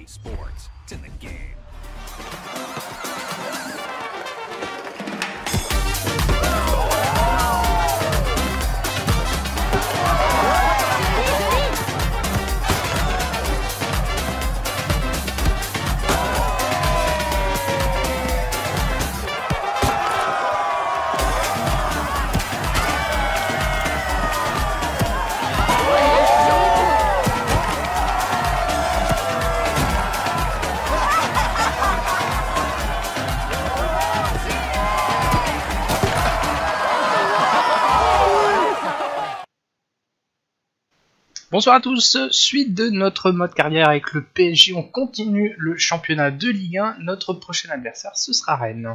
sports. It's in the game. Bonsoir à tous, suite de notre mode carrière avec le PSG, on continue le championnat de Ligue 1. Notre prochain adversaire, ce sera Rennes.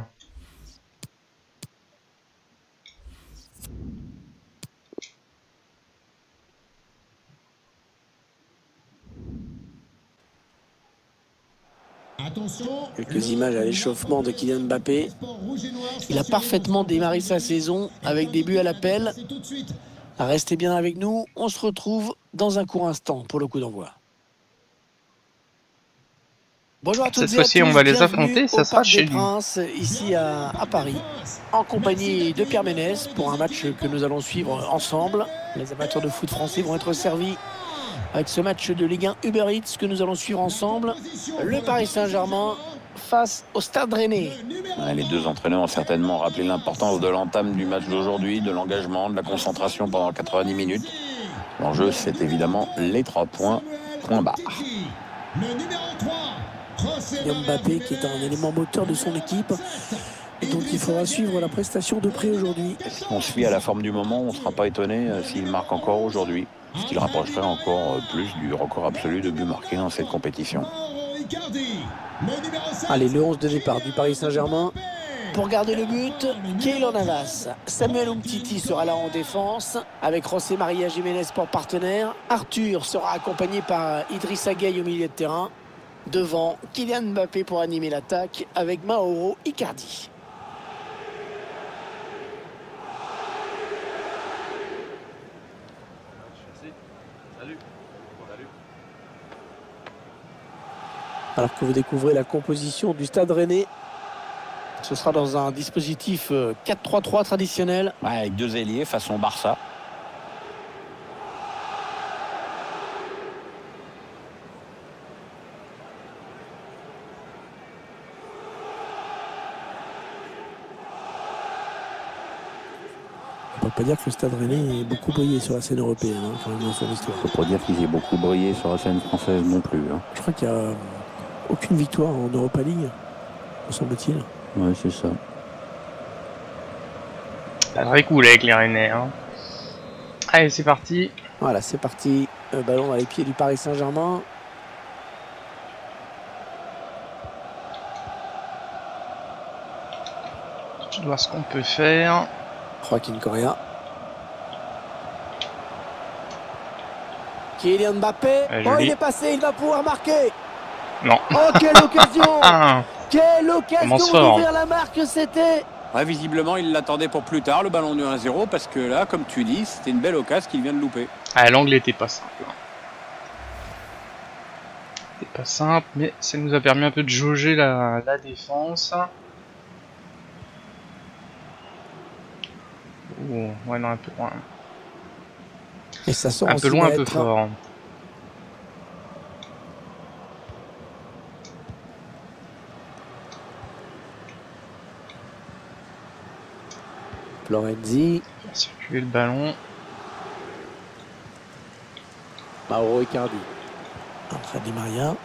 Quelques images à l'échauffement de Kylian Mbappé. Il a parfaitement démarré sa saison avec des buts à l'appel. Restez bien avec nous, on se retrouve dans un court instant pour le coup d'envoi. Bonjour à toutes. Cette fois-ci, on va les affronter, ça sera chez lui. Ici à Paris, en compagnie de Pierre Ménès pour un match que nous allons suivre ensemble. Les amateurs de foot français vont être servis avec ce match de Ligue 1 Uber Eats que nous allons suivre ensemble. Le Paris Saint-Germain face au Stade Rennais. Les deux entraîneurs ont certainement rappelé l'importance de l'entame du match d'aujourd'hui, de l'engagement, de la concentration pendant 90 minutes. L'enjeu, c'est évidemment les 3 points, point barre. Mbappé qui est un élément moteur de son équipe et donc il faudra suivre la prestation de près aujourd'hui. Si on se fie à la forme du moment, on ne sera pas étonné s'il marque encore aujourd'hui, ce qui le rapprocherait encore plus du record absolu de buts marqués dans cette compétition. Allez, le 11 de départ du Paris Saint-Germain. Pour garder le but, Keylor Navas. Samuel Umtiti sera là en défense avec José María Jiménez pour partenaire. Arthur sera accompagné par Idrissa Gueye au milieu de terrain. Devant, Kylian Mbappé pour animer l'attaque avec Mauro Icardi. Alors que vous découvrez la composition du Stade Rennais, ce sera dans un dispositif 4-3-3 traditionnel. Ouais, avec 2 ailiers façon Barça. On ne peut pas dire que le Stade Rennais ait beaucoup brillé sur la scène européenne quand même dans son histoire. On ne peut pas dire qu'ils aient beaucoup brillé sur la scène française non plus. Je crois qu'il n'y a aucune victoire en Europa League, me semble-t-il. Ouais, c'est ça. Ça serait cool avec les Rennais. Allez, c'est parti. Voilà, c'est parti. Le ballon à les pieds du Paris Saint-Germain. Je dois voir ce qu'on peut faire. Joaquin Correa. Kylian Mbappé. Il est passé, il va pouvoir marquer. Non. Oh, quelle occasion. Quelle occasion d'ouvrir la marque, c'était. Ouais, visiblement, il l'attendait pour plus tard, le ballon du 1-0, parce que là, comme tu dis, c'était une belle occasion qu'il vient de louper. L'angle était pas simple. C'était pas simple, mais ça nous a permis un peu de jauger la défense. Oh, ouais, non, un peu loin. Et ça sort un peu loin, un peu fort. Florenzi. Faire circuler le ballon. Mauro Icardi. Entre Di Maria.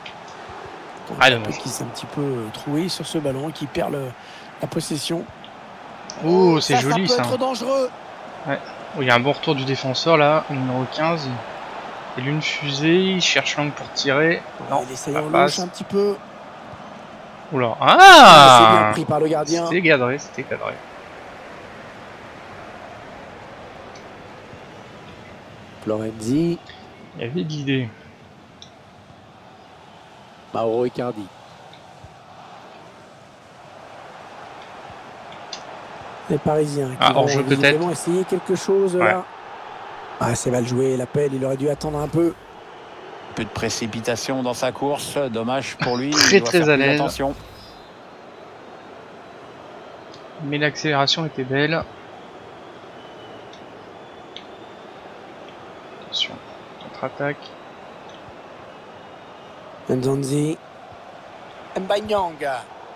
Qui s'est un petit peu troué sur ce ballon et qui perd la possession. Oh, c'est joli ça. Ça peut être dangereux. Ouais. Oh, il y a un bon retour du défenseur là, au numéro 15. Et l'une fusée, il cherche l'angle pour tirer. Non, il essaye en louche un petit peu. Oula. C'est bien pris par le gardien. C'était cadré, c'était cadré. Florenzi. Il y avait de l'idée. Mauro Icardi. Les Parisiens qui vont visiblement essayer quelque chose là. Ah, c'est mal joué, l'appel, il aurait dû attendre un peu. peu de précipitation dans sa course. Dommage pour lui. Très, Il doit très faire à plus l'aise. attention. Mais l'accélération était belle. Attention, contre-attaque. Nzonzi. Mbanyang.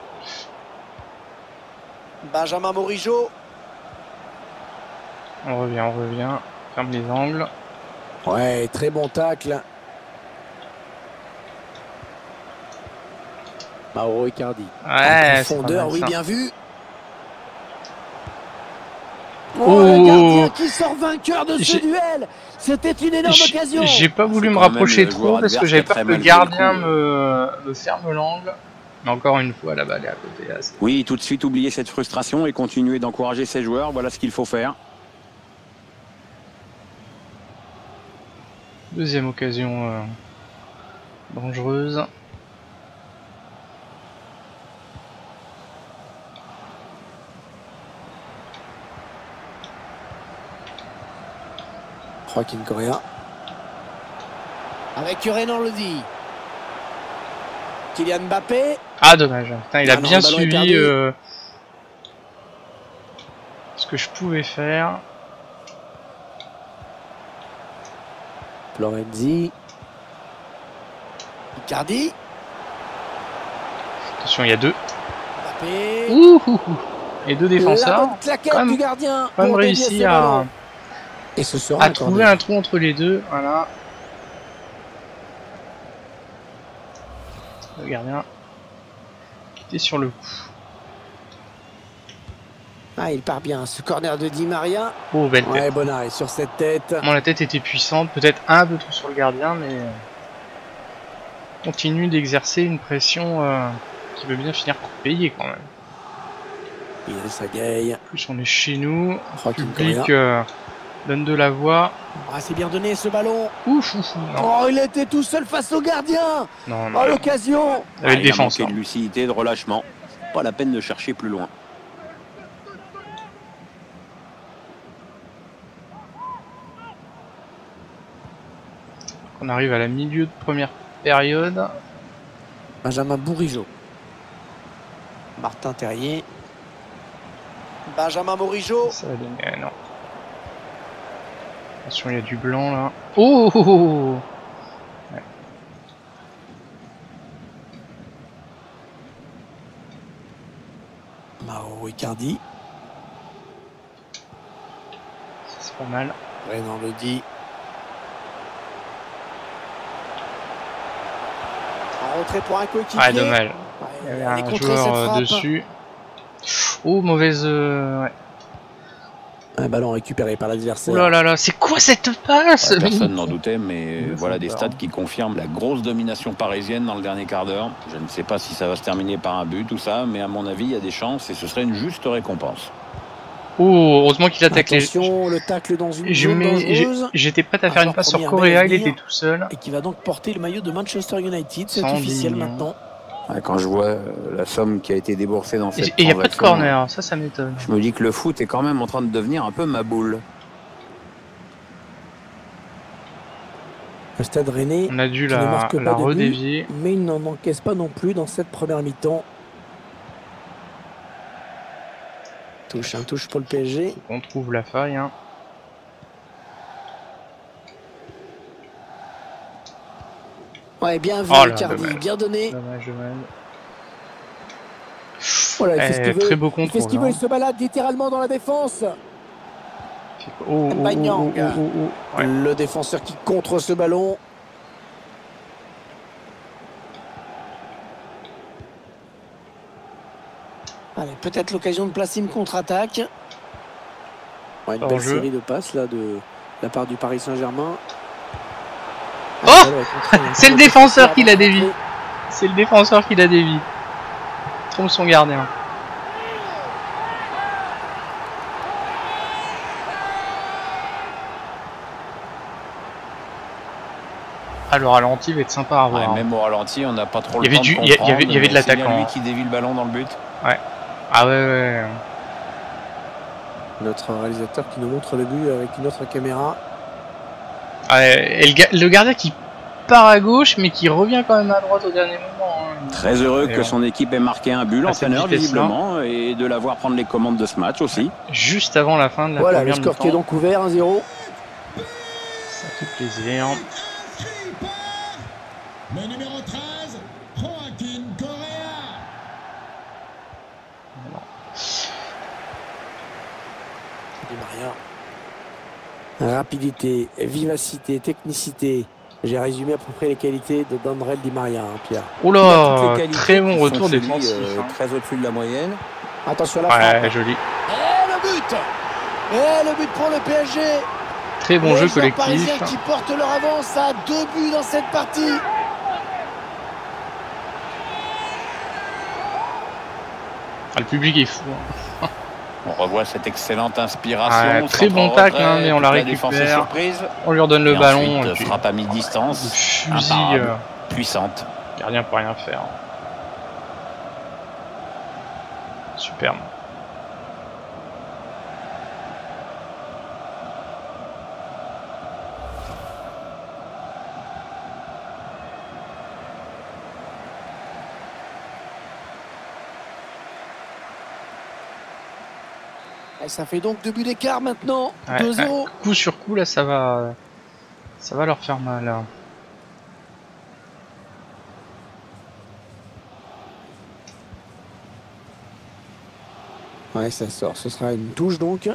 Benjamin Morijo. On revient. Ferme les angles. Ouais, très bon tacle. Mauro Icardi. Ouais, En profondeur, oui, bien vu. Oh, Oh, le gardien qui sort vainqueur de ce duel. C'était une énorme occasion. J'ai pas voulu C'est me quand même rapprocher le trop joueur parce que adverse j'avais qui a peur très que le mal joué le gardien coup. me ferme l'angle. Mais encore une fois, la balle est à côté. Là, Oui, tout de suite oublier cette frustration et continuer d'encourager ses joueurs. Voilà ce qu'il faut faire. deuxième occasion dangereuse. Joaquin Correa. Avec Renan Lodi. Kylian Mbappé. Ah, dommage. Putain, il a Ah non, bien le ballon est suivi perdu. ce que je pouvais faire. Florenzi. Icardi. Attention, il y a deux. Mbappé. Ouh, et deux La défenseurs. bonne claquette Quand même- du gardien. Quand même pour dévier réussi ce à ballon. Et ce sera un trouver corner. un trou entre les deux. Voilà. Le gardien qui était sur le coup. Ah, il part bien. Ce corner de Di Maria. Oh, belle tête. Ouais, bon arrêt sur cette tête. Bon, la tête était puissante, peut-être un peu trop sur le gardien, mais continue d'exercer une pression qui veut bien finir par payer quand même. Il est Sagaï. En plus, on est chez nous, le Joaquin public Correa. donne de la voix. Ah, c'est bien donné ce ballon. Ouf, non, Oh, il était tout seul face au gardien. non, non. Oh, l'occasion. Il y avait le Il a défenseur. manqué de lucidité, de relâchement. Pas la peine de chercher plus loin. On arrive à la milieu de première période. Benjamin Bourigeaud. Martin Terrier. Benjamin Morijo. Ça va donner, non. Attention, il y a du blanc là. Oh, oh, oh. Ouais. Mauro Icardi. C'est pas mal. Renan Lodi. En retrait pour un coéquipier. Ah, dommage. Ouais, Il y avait elle est un contrée, cette joueur frappe. dessus. Oh, mauvaise. Ouais. Un ballon récupéré par l'adversaire. Oh là là là, c'est quoi cette passe? Personne n'en doutait, mais Ils voilà font des peur. stats qui confirment la grosse domination parisienne dans le dernier quart d'heure. Je ne sais pas si ça va se terminer par un but, tout ça, mais à mon avis, il y a des chances et ce serait une juste récompense. Oh, heureusement qu'il a taclé. Attention, le tacle dans une zone dangereuse. J'étais prêt à faire une joueur passe sur première Correa, belle il à venir. était tout seul. Et qui va donc porter le maillot de Manchester United. C'est 110 officiel millions. maintenant. Ouais, quand je vois la somme qui a été déboursée dans cette Et il n'y a pas de transaction, corner, ça m'étonne. je me dis que le foot est quand même en train de devenir un peu ma boule. Le Stade Rennais On a dû qui ne marque la pas de but, redévier. mais il n'en encaisse pas non plus dans cette première mi-temps. Un touche pour le PSG. On trouve la faille. Hein. Ouais, bien vu, Oh là, Icardi, dommage. bien donné. Dommage, dommage. Voilà, il fait ce qu'il veut. Très beau Il fait ce contrôle. qu'il veut, Hein. il se balade littéralement dans la défense. Oh, oh, Mbanyang. Ouais. Le défenseur qui contre ce ballon. Allez, peut-être l'occasion de placer une contre-attaque. Ouais, une Hors belle jeu. série de passes là de la part du Paris Saint-Germain. Oh, c'est le défenseur qui l'a dévié. C'est le défenseur qui l'a dévié. Trompe son gardien. Ah, le ralenti va être sympa à Ouais, voir. même au ralenti, on n'a pas trop Il y le avait temps du- de il y comprendre. avait de mais c'est l'attaquant. bien lui qui dévie le ballon dans le but. Ah ouais, ouais. Notre réalisateur qui nous montre le but avec une autre caméra. Ah, et le gardien qui part à gauche, mais qui revient quand même à droite au dernier moment. Hein. Très heureux Et que son équipe ait marqué un but, l'entraîneur visiblement, et de l'avoir prendre les commandes de ce match aussi. Juste avant la fin de la Voilà, première le score mi-temps. qui est donc ouvert, 1-0. Ça fait plaisir. Le numéro 13, Joaquin Correa. Di Maria. Rapidité, vivacité, technicité. J'ai résumé à peu près les qualités de Dandrel Di Maria, hein, Pierre. Oh Il a toutes les là, qualités très bon qui font retour de lui, défensif. Hein. très au-dessus de la moyenne. Attention à la frappe. Ouais, joli. Et le but. Et le but pour le PSG. Très bon Les jeu joueurs parisiens collectif. qui portent leur avance à 2 buts dans cette partie. Ah, le public est fou. Hein. On revoit cette excellente inspiration. Ouais, très bon centre tacle, retrait, hein, mais on la toute défense est récupère. surprise. On lui redonne le Et ballon. ensuite, Et puis, frappe à le mi-distance. fusil, Imparable, puissante. gardien peut rien faire. Superbe. Et ça fait donc 2 buts d'écart maintenant. Ouais, 2-0. coup sur coup, là, ça va leur faire mal. Là. Ouais, ça sort. Ce sera une touche donc.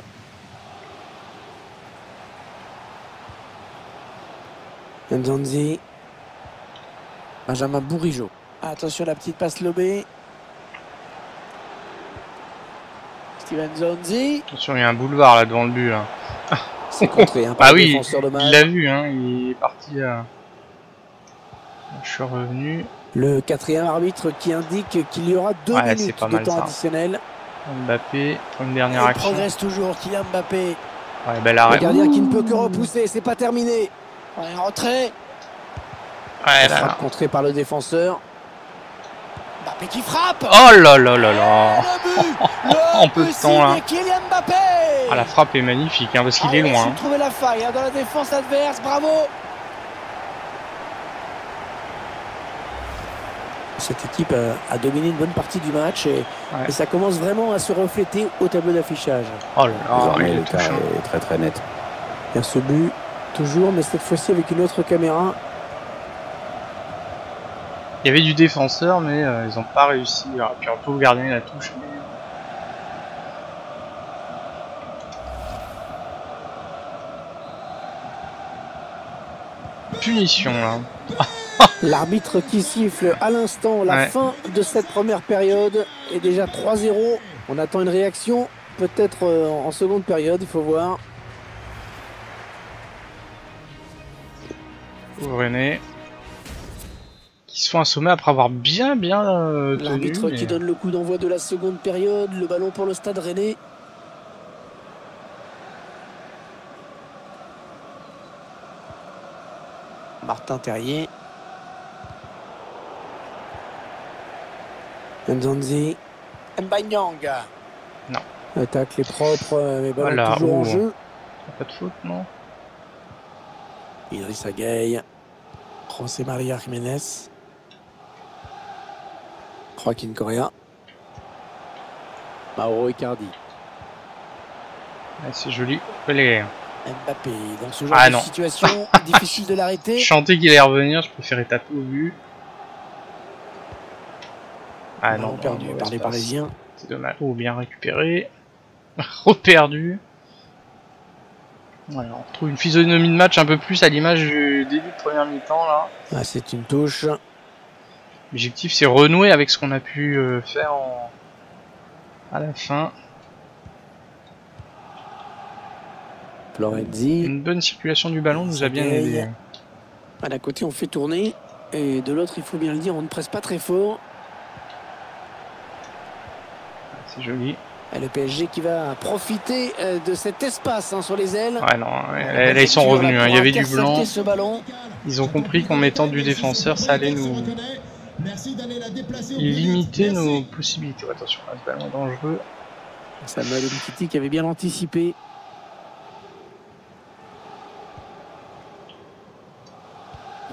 Nzonzi. Benjamin Bourigeaud. Attention, la petite passe lobée. Steven Nzonzi. Attention, il y a un boulevard là devant le but. Là. C'est contré hein, par Ah le oui, défenseur de Mal. il l'a vu, hein, il est parti. Je suis revenu. Le quatrième arbitre qui indique qu'il y aura 2 Ouais, c'est minutes pas de mal, temps ça. additionnel. Mbappé, pour une Et dernière il action. progresse toujours, Kylian Mbappé. Ouais, bel Le arrêt. gardien qui ne peut que repousser, c'est pas terminé. Ouais, un retrait. Ouais, La là. frappe contrée par le défenseur. Mbappé qui frappe. Oh là là là là. Le but, le En peu de but temps, là. signé Kylian Mbappé. Ah, la frappe est magnifique, hein, parce qu'il est il a loin. su Hein. trouver la faille hein, dans la défense adverse, bravo. Cette équipe a dominé une bonne partie du match et ça commence vraiment à se refléter au tableau d'affichage. Oh là là, Désormais, il est l'écart touchant. est très très net. Il y a ce but, toujours, mais cette fois-ci avec une autre caméra. Il y avait du défenseur, mais ils n'ont pas réussi. Alors, puis un pauvre gardien la touche. Punition là. L'arbitre qui siffle à l'instant la fin de cette première période est déjà 3-0. On attend une réaction, peut-être en seconde période, il faut voir. René. Qui se font assommer après avoir bien tenu. L'arbitre qui donne le coup d'envoi de la seconde période, le ballon pour le Stade Rennais. Martin Terrier. Nzonzi. Mbanyang. Non. L'attaque est propre, mais ballon Voilà, toujours en jeu. Pas de faute, non. Idrissa Gueye. José María Jiménez. Joaquin Correa. Mauro Icardi. Ouais, c'est joli. Pelé. Mbappé, dans ce genre de situation, difficile de l'arrêter. Je sentais qu'il allait revenir, je préférais taper au but. Ah non, perdu par les Parisiens. C'est dommage. Oh, bien récupéré. Reperdu. Voilà, on retrouve une physionomie de match un peu plus à l'image du début de première mi-temps là. Ah, c'est une touche. L'objectif c'est renouer avec ce qu'on a pu faire à la fin. Florenzi. Une bonne circulation du ballon nous a bien aidé. D'un côté on fait tourner et de l'autre il faut bien le dire on ne presse pas très fort. C'est joli. Et le PSG qui va profiter de cet espace sur les ailes. Ouais non, là ils sont revenus, il y avait du blanc. Ce ballon. Ils ont compris qu'en mettant du défenseur ça allait nous limiter nos possibilités. Attention, là, ce ballon est dangereux. Samuel Umtiti qui avait bien anticipé.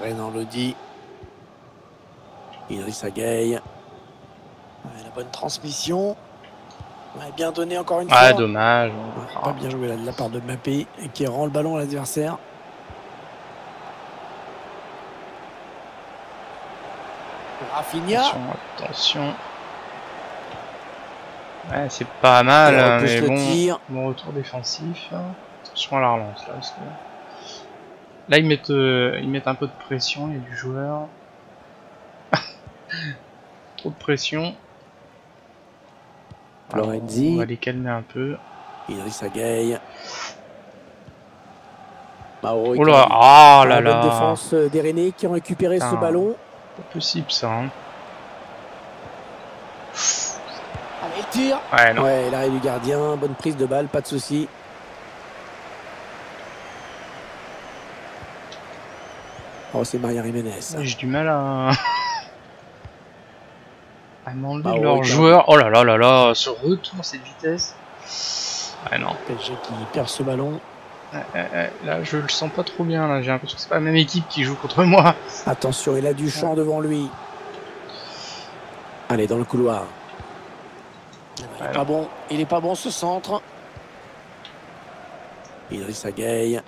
Renan Lodi. Idrissa Gueye. Ouais, la bonne transmission. Ouais, bien donné encore une fois. Ah, dommage. Ouais, pas bien joué là de la part de Mbappé et qui rend le ballon à l'adversaire. Rafinha. Attention. Ouais, c'est pas mal, Alors, mais le bon, tir. bon retour défensif. Attention à la relance là, parce que là ils mettent un peu de pression, il y a du joueur. Trop de pression. Alors, Florenzi. on va les calmer un peu. Idrissa Gueye. Mauro Oh là, Icardi. ah là La bonne là. défense des Rennais qui ont récupéré ce Putain. ballon. Pas possible ça. Hein. Allez, le tir. Ouais, non. Ouais, l'arrêt du gardien, bonne prise de balle, pas de souci. Oh, c'est Maria Jiménez. J'ai du mal à demander Mauro de leur Icardi. joueur. Oh là là là là, ce retour, cette vitesse. Ouais, non. PSG qui perd ce ballon. Là, je le sens pas trop bien. Là, j'ai l'impression que c'est pas la même équipe qui joue contre moi. Attention, il a du champ devant lui. Allez, dans le couloir. Il est pas bon. Il est pas bon ce centre. Idrissa Gueye.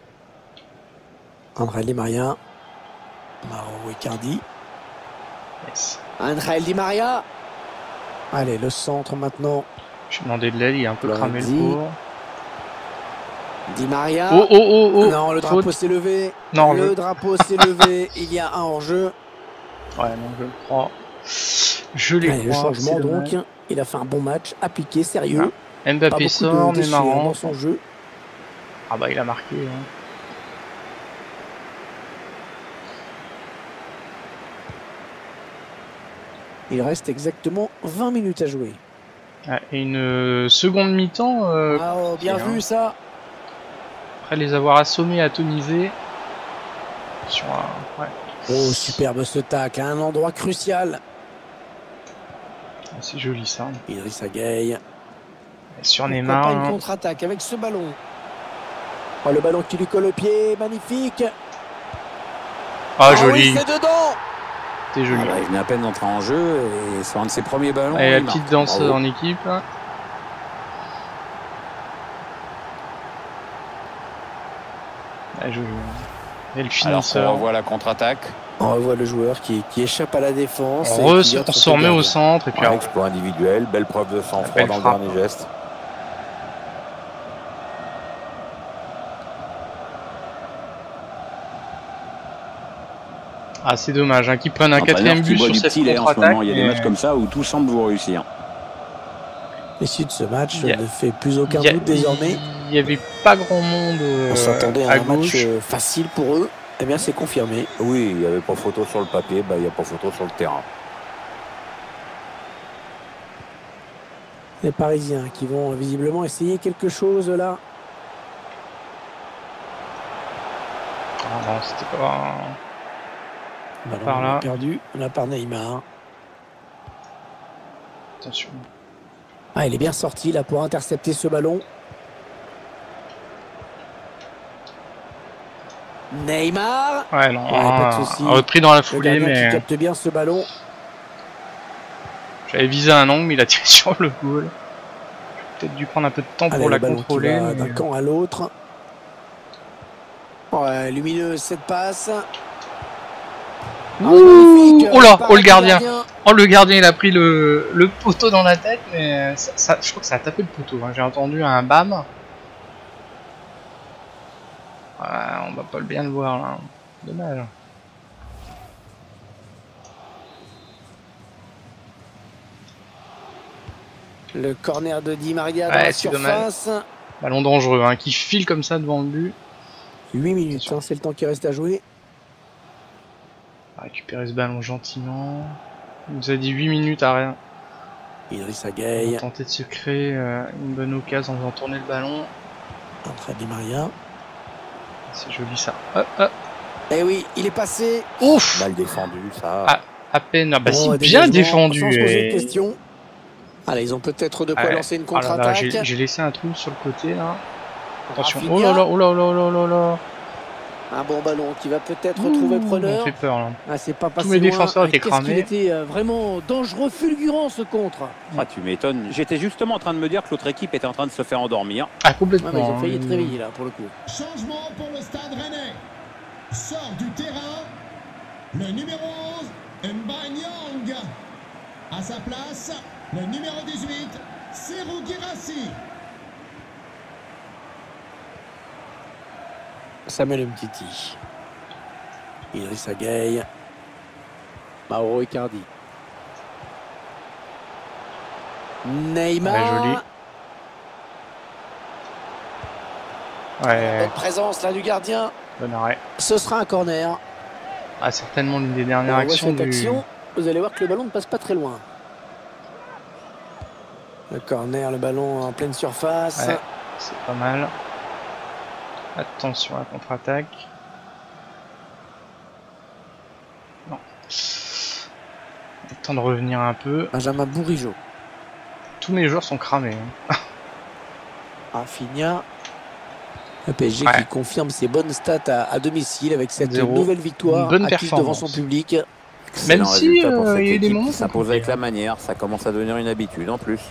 André Di Maria. Mauro Icardi. Yes. André Di Maria. Allez, le centre maintenant. J'ai demandé de l'aide, il a un peu cramé le Florenzi. pauvre. Di Maria. Oh oh oh oh. Non, le drapeau Faute. s'est levé. Non, le drapeau s'est levé. Il y a un hors-jeu. Ouais, non, je le crois. Je les Allez, le crois. changement c'est donc. dommage. Il a fait un bon match, appliqué, sérieux. Pas Mbappé beaucoup sort, de mais déchets marrant. dans son jeu. Ah bah il a marqué. Hein. Il reste exactement 20 minutes à jouer. Ah, et une seconde mi-temps. Ah, oh, bien compliquée, vu hein. ça. Après les avoir assommés, atomisés. Sur un... Ouais, Oh, superbe ce tac, à un endroit crucial. c'est joli ça. Idrissa Gueye. Sur Pourquoi Neymar. pas une Hein. contre-attaque avec ce ballon. Oh, le ballon qui lui colle au pied, magnifique. Ah, Oui, joli. c'est dedans. C'est joli. Il venait à peine d'entrer en jeu et c'est un de ses premiers ballons. Et la il petite marque. danse Bravo. en équipe. Là. Ah, joli. Et le Alors qu'on finisseur. revoit la contre-attaque. On revoit le joueur qui échappe à la défense. et On qui offre se remet ce au gardien. centre et puis Un exploit individuel, belle preuve de sang-froid Belle dans le frappe. dernier geste. ah c'est dommage hein, qu'ils prennent un L'entraîneur quatrième but qui boit sur du cette petit lait en ce contre-attaque. moment. Il y a des mais- matchs comme ça où tout semble vous réussir. L'issue de ce match Il y a- ne fait plus aucun Il y a- doute désormais. Il n'y avait pas grand monde On s'attendait à à un match gauche. facile pour eux. Eh bien, c'est confirmé. Oui, il n'y avait pas photo sur le papier, bah, il n'y a pas photo sur le terrain. Les Parisiens qui vont visiblement essayer quelque chose là. Ah non, c'était pas... Ballon Par là. perdu, là par Neymar. Attention. Ah, il est bien sorti là pour intercepter ce ballon. Neymar. Ouais, non, pas de souci. repris dans la Le foulée, gardien qui mais capte bien ce ballon. j'avais visé un angle, mais il a tiré sur le goal. J'ai peut-être dû prendre un peu de temps Allez, pour le la ballon qui contrôler. va mais- d'un camp à l'autre. Ouais, lumineuse cette passe. Ouh, magnifique, oh là, par oh le gardien. gardien. Oh le gardien il a pris le poteau dans la tête, mais je crois que ça a tapé le poteau. Hein. J'ai entendu un bam. Ouais, on va pas bien le voir là. Dommage. Le corner de Di Maria dans Ouais, la c'est surface. Ballon dangereux, hein, qui file comme ça devant le but. 8 minutes, hein, c'est le temps qui reste à jouer. On va récupérer ce ballon gentiment. Il nous a dit 8 minutes à rien. Idrissa On Gueye, va tenter de se créer une bonne occasion en faisant tourner le ballon. André Di Maria. C'est joli ça. Hop, hop. Eh oui, il est passé. Ouf, Mal défendu, ça. Ah, à peine. Ah bah Bon, si, bien dégagement, défendu. Sans se poser et- de questions. Allez, ils ont peut-être de quoi Ouais. lancer une Oh là là, contre-attaque. j'ai laissé un trou sur le côté là. Attention. Rafinha. Oh là là, oh là là, oh là là là. Un bon ballon qui va peut-être retrouver preneur. On fait peur là. Ah, c'est pas passé Tous mes loin. défenseurs étaient Qu'est-ce qu'il cramés. était vraiment dangereux, fulgurant ce contre. Ah, tu m'étonnes. J'étais justement en train de me dire que l'autre équipe était en train de se faire endormir. Ah, complètement. Ouais, mais ils ont failli être réveillés là pour le coup. Changement pour le Stade Rennais. Sort du terrain le numéro 11, Mbanyang. À sa place, le numéro 18, Serhou Guirassy. Samuel Umtiti. Idrissa Gueye. Mauro Icardi. Neymar. Ouais, joli. Ouais, Bonne présence là du gardien. bon arrêt. Ce sera un corner. Ah, certainement l'une des On dernières voit actions cette du... action. Vous allez voir que le ballon ne passe pas très loin. Le corner, le ballon en pleine surface. Ouais, c'est pas mal. Attention à la contre-attaque. Non. Le temps de revenir un peu. Benjamin Bourigeaud. Tous mes joueurs sont cramés. Hein. Rafinha. Le PSG Ouais. qui confirme ses bonnes stats à domicile avec cette 0. nouvelle victoire Bonne acquise devant performance. son public. Excellent si, résultat pour il y a cette eu des équipe moments qui qui s'impose sont avec compliqués. la manière. Ça commence à devenir une habitude en plus.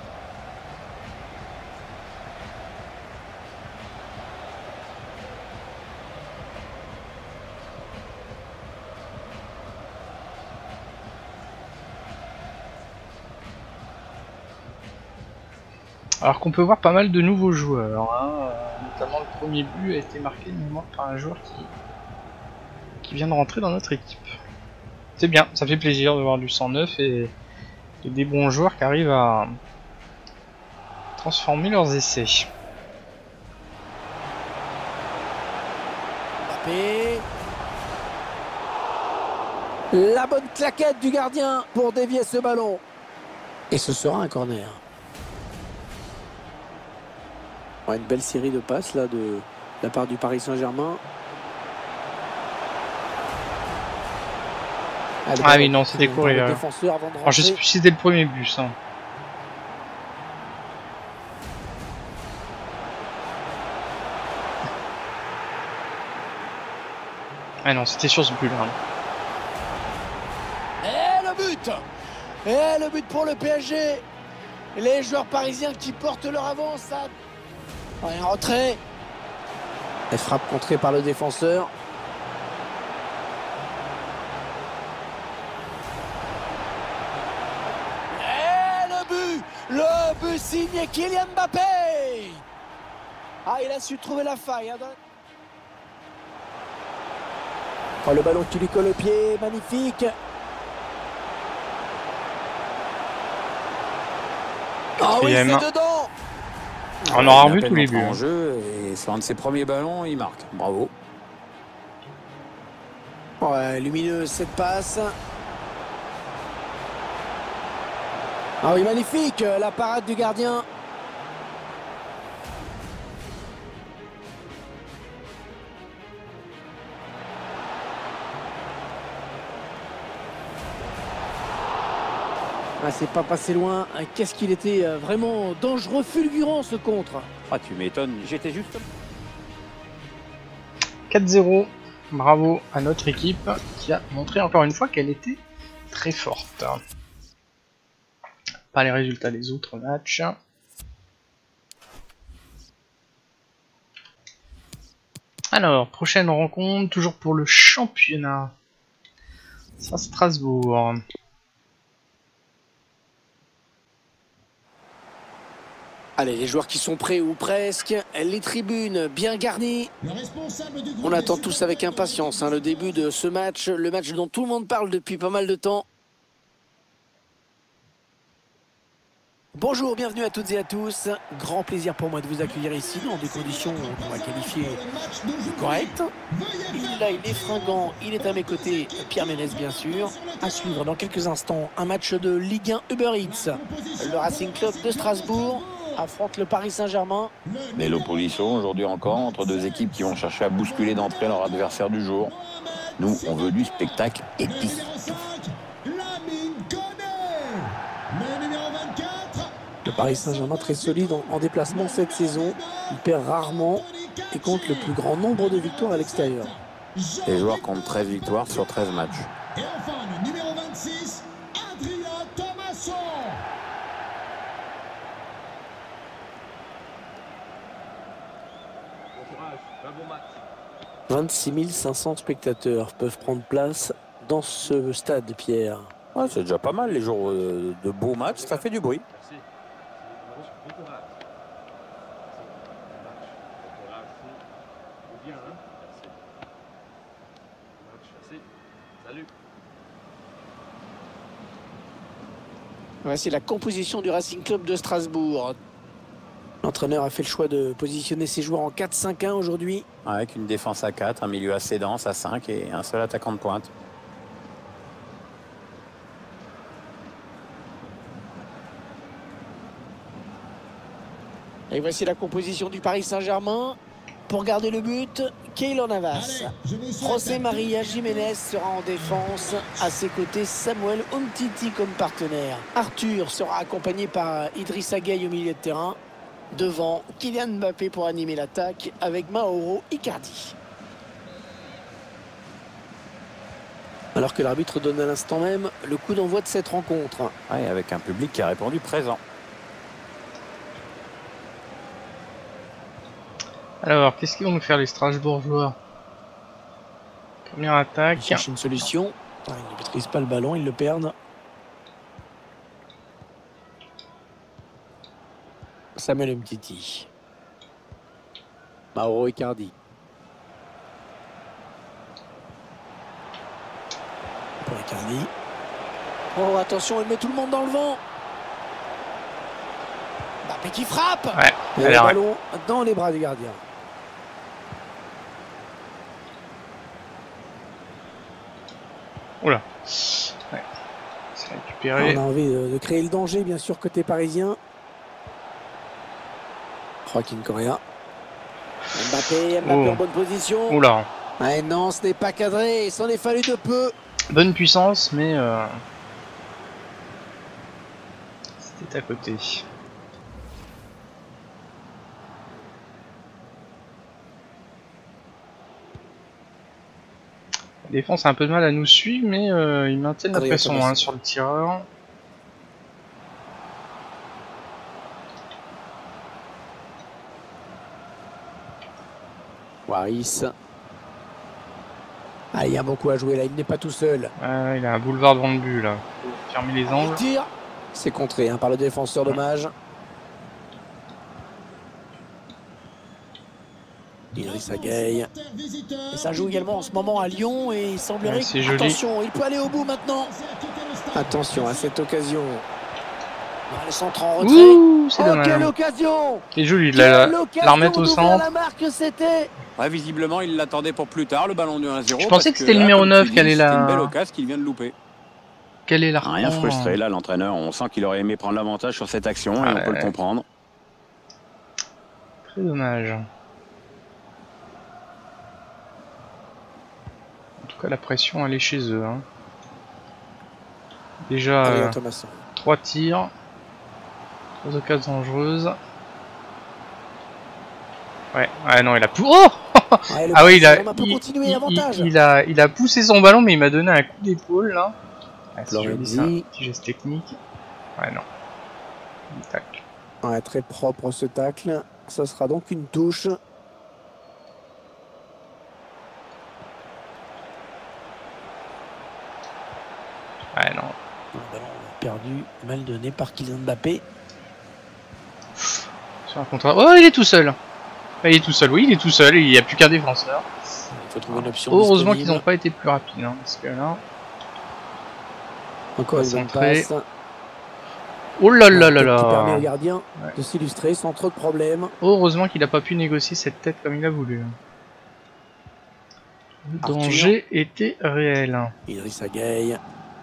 Alors qu'on peut voir pas mal de nouveaux joueurs. Hein. Notamment le premier but a été marqué de mémoire par un joueur qui vient de rentrer dans notre équipe. C'est bien, ça fait plaisir de voir du 109 et des bons joueurs qui arrivent à transformer leurs essais. Mbappé. La bonne claquette du gardien pour dévier ce ballon. Et ce sera un corner. Ouais, une belle série de passes là de la part du Paris Saint-Germain. Ah oui, non, c'était couru. Le défenseur avant de Alors, je sais rentrer. plus si c'était le premier but, ça. Ah non, c'était sur ce but là. Et le but. Et le but pour le PSG. Les joueurs parisiens qui portent leur avance. Ouais, un retrait. Elle frappe contrée par le défenseur. Et le but signé Kylian Mbappé. Ah, il a su trouver la faille. Hein, oh, le ballon qui lui colle au pied, magnifique. Ah oui, Quatrième. c'est dedans. On aura Il est revu à peine tous les entré buts. en jeu et sur un de ses premiers ballons, il marque. Bravo. Ouais, lumineuse cette passe. Ah oui, magnifique, la parade du gardien. Ah, c'est pas passé loin. Qu'est-ce qu'il était vraiment dangereux, fulgurant ce contre. Ah, tu m'étonnes. J'étais juste... 4-0. Bravo à notre équipe qui a montré encore une fois qu'elle était très forte. Pas les résultats des autres matchs. Alors, prochaine rencontre, toujours pour le championnat. Ça, Strasbourg. Allez, les joueurs qui sont prêts ou presque. Les tribunes bien garnies. Le responsable du groupe On des attend tous avec supporters impatience le début de ce match. Le match dont tout le monde parle depuis pas mal de temps. Bonjour, bienvenue à toutes et à tous. Grand plaisir pour moi de vous accueillir ici dans des conditions qu'on va qualifier Le match d'aujourd'hui. correctes. Veuillez Il faire est là, il est fringant, il est à mes côtés, Pierre Ménès bien sûr. À suivre dans quelques instants, un match de Ligue 1 Uber Eats. Le Racing Club de Strasbourg affronte le Paris Saint-Germain. Mais l'opposition aujourd'hui encore entre deux équipes qui vont chercher à bousculer d'entrée leur adversaire du jour. Nous, on veut du spectacle épique. numéro 5, Lamine Koné. Le numéro 24, Le Paris Saint-Germain très solide en déplacement cette saison. Il perd rarement. Toni et compte le plus grand nombre de victoires à l'extérieur. Les joueurs comptent 13 victoires sur 13 matchs. Et enfin, le numéro 26, Adrien Thomasson. 26 500 spectateurs peuvent prendre place dans ce stade, Pierre. Ouais, c'est déjà pas mal, les jours de beaux matchs, ça fait du bruit. Voici la composition du Racing Club de Strasbourg. L'entraîneur a fait le choix de positionner ses joueurs en 4-5-1 aujourd'hui. Avec une défense à 4, un milieu assez dense à 5 et un seul attaquant de pointe. Et voici la composition du Paris Saint-Germain. Pour garder le but, Keylor Navas. Allez, je vous souhaite José María Jiménez sera en défense. À ses côtés, Samuel Umtiti comme partenaire. Arthur sera accompagné par Idrissa Gueye au milieu de terrain. Devant, Kylian Mbappé pour animer l'attaque avec Mauro Icardi. Alors que l'arbitre donne à l'instant même le coup d'envoi de cette rencontre. Ouais, avec un public qui a répondu présent. Alors, qu'est-ce qu'ils vont nous faire les Strasbourgeois? Première Ils attaque. cherchent une solution. Ils ne maîtrisent pas le ballon, ils le perdent. Samuel Umtiti. Mauro Icardi. Pour Icardi. Oh, attention, il met tout le monde dans le vent. Mbappé qui frappe. Ouais, Et le ballon dans les bras du gardien. Oula. Ouais. C'est récupéré. On a envie de créer le danger, bien sûr, côté parisien. Joaquin Correa. Mbappé Oh. en bonne position. Oula. Ah non, ce n'est pas cadré. Il s'en est fallu de peu. Bonne puissance, mais c'était à côté. La défense a un peu de mal à nous suivre, mais ils maintiennent la Adrien pression Thomasson. hein, sur le tireur. Waris. Ah, il y a beaucoup à jouer là. Il n'est pas tout seul. Il a un boulevard devant le but là. Faut fermer les Il angles. tire. C'est contré par le défenseur, dommage. Idrissa Gueye. supporters visiteurs. Et ça joue également en ce moment à Lyon et il semblerait Ouais, c'est joli. attention, il peut aller au bout maintenant. C'est à quitter le stade. Attention à cette occasion. Le centre en retrait. Ouh, c'est Oh, quelle dommage. occasion! C'est joli de Quelle la occasion remettre au d'ouvrir centre. la marque, c'était. Ouais, visiblement, il l'attendait pour plus tard, le ballon du 1-0. Je pensais parce que c'était le là, numéro comme 9 tu dis, qui allait c'était la- une belle occasion qu'il vient de louper. Quelle est la Rien reprendre frustré là, l'entraîneur. On sent qu'il aurait aimé prendre l'avantage sur cette action et on peut le comprendre. Très dommage. En tout cas, la pression elle est chez eux. Hein. Déjà Adrien Thomasson. 3 tirs, 3 occasions dangereuses. Ouais, non, il a poussé. Oh Ouais, le ah oui, Barcelone peut continuer, avantage. il a poussé son ballon, mais il m'a donné un coup d'épaule là. Ah, c'est Florenzi. joli, ça. Petit geste technique. Ouais, non. Tac. Ouais, très propre ce tacle. Ça sera donc une touche. Ouais, non. Le ballon perdu, mal donné par Kylian Mbappé. Sur un contre. Oh, il est tout seul. Il est tout seul, oui, il est tout seul. Il n'y a plus qu'un défenseur. Il faut trouver une option. Heureusement qu'ils disponible. n'ont pas été plus rapides. Hein, parce que là. Encore une bonne Centré. passe. Oh là là là Qui permet au là. gardien Ouais. de s'illustrer sans trop de problèmes. Heureusement qu'il n'a pas pu négocier cette tête comme il a voulu. Le Arthur. danger était réel. Idrissa Gueye.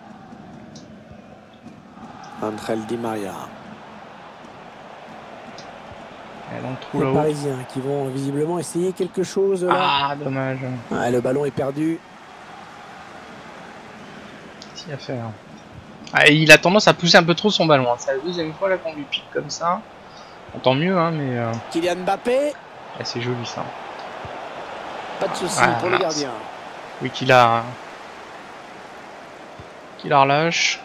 André Di Maria. Et dans le trou Les là-haut. Parisiens qui vont visiblement essayer quelque chose là. Ah, dommage. Ouais, le ballon est perdu. Qu'est-ce qu'il y a à faire? Ah, et il a tendance à pousser un peu trop son ballon. Hein. C'est la deuxième fois là qu'on lui pique comme ça. Bon, tant mieux, hein, mais Kylian Mbappé. c'est joli ça. Pas de souci Ah, pour le mince. gardien. Oui, qu'il la relâche.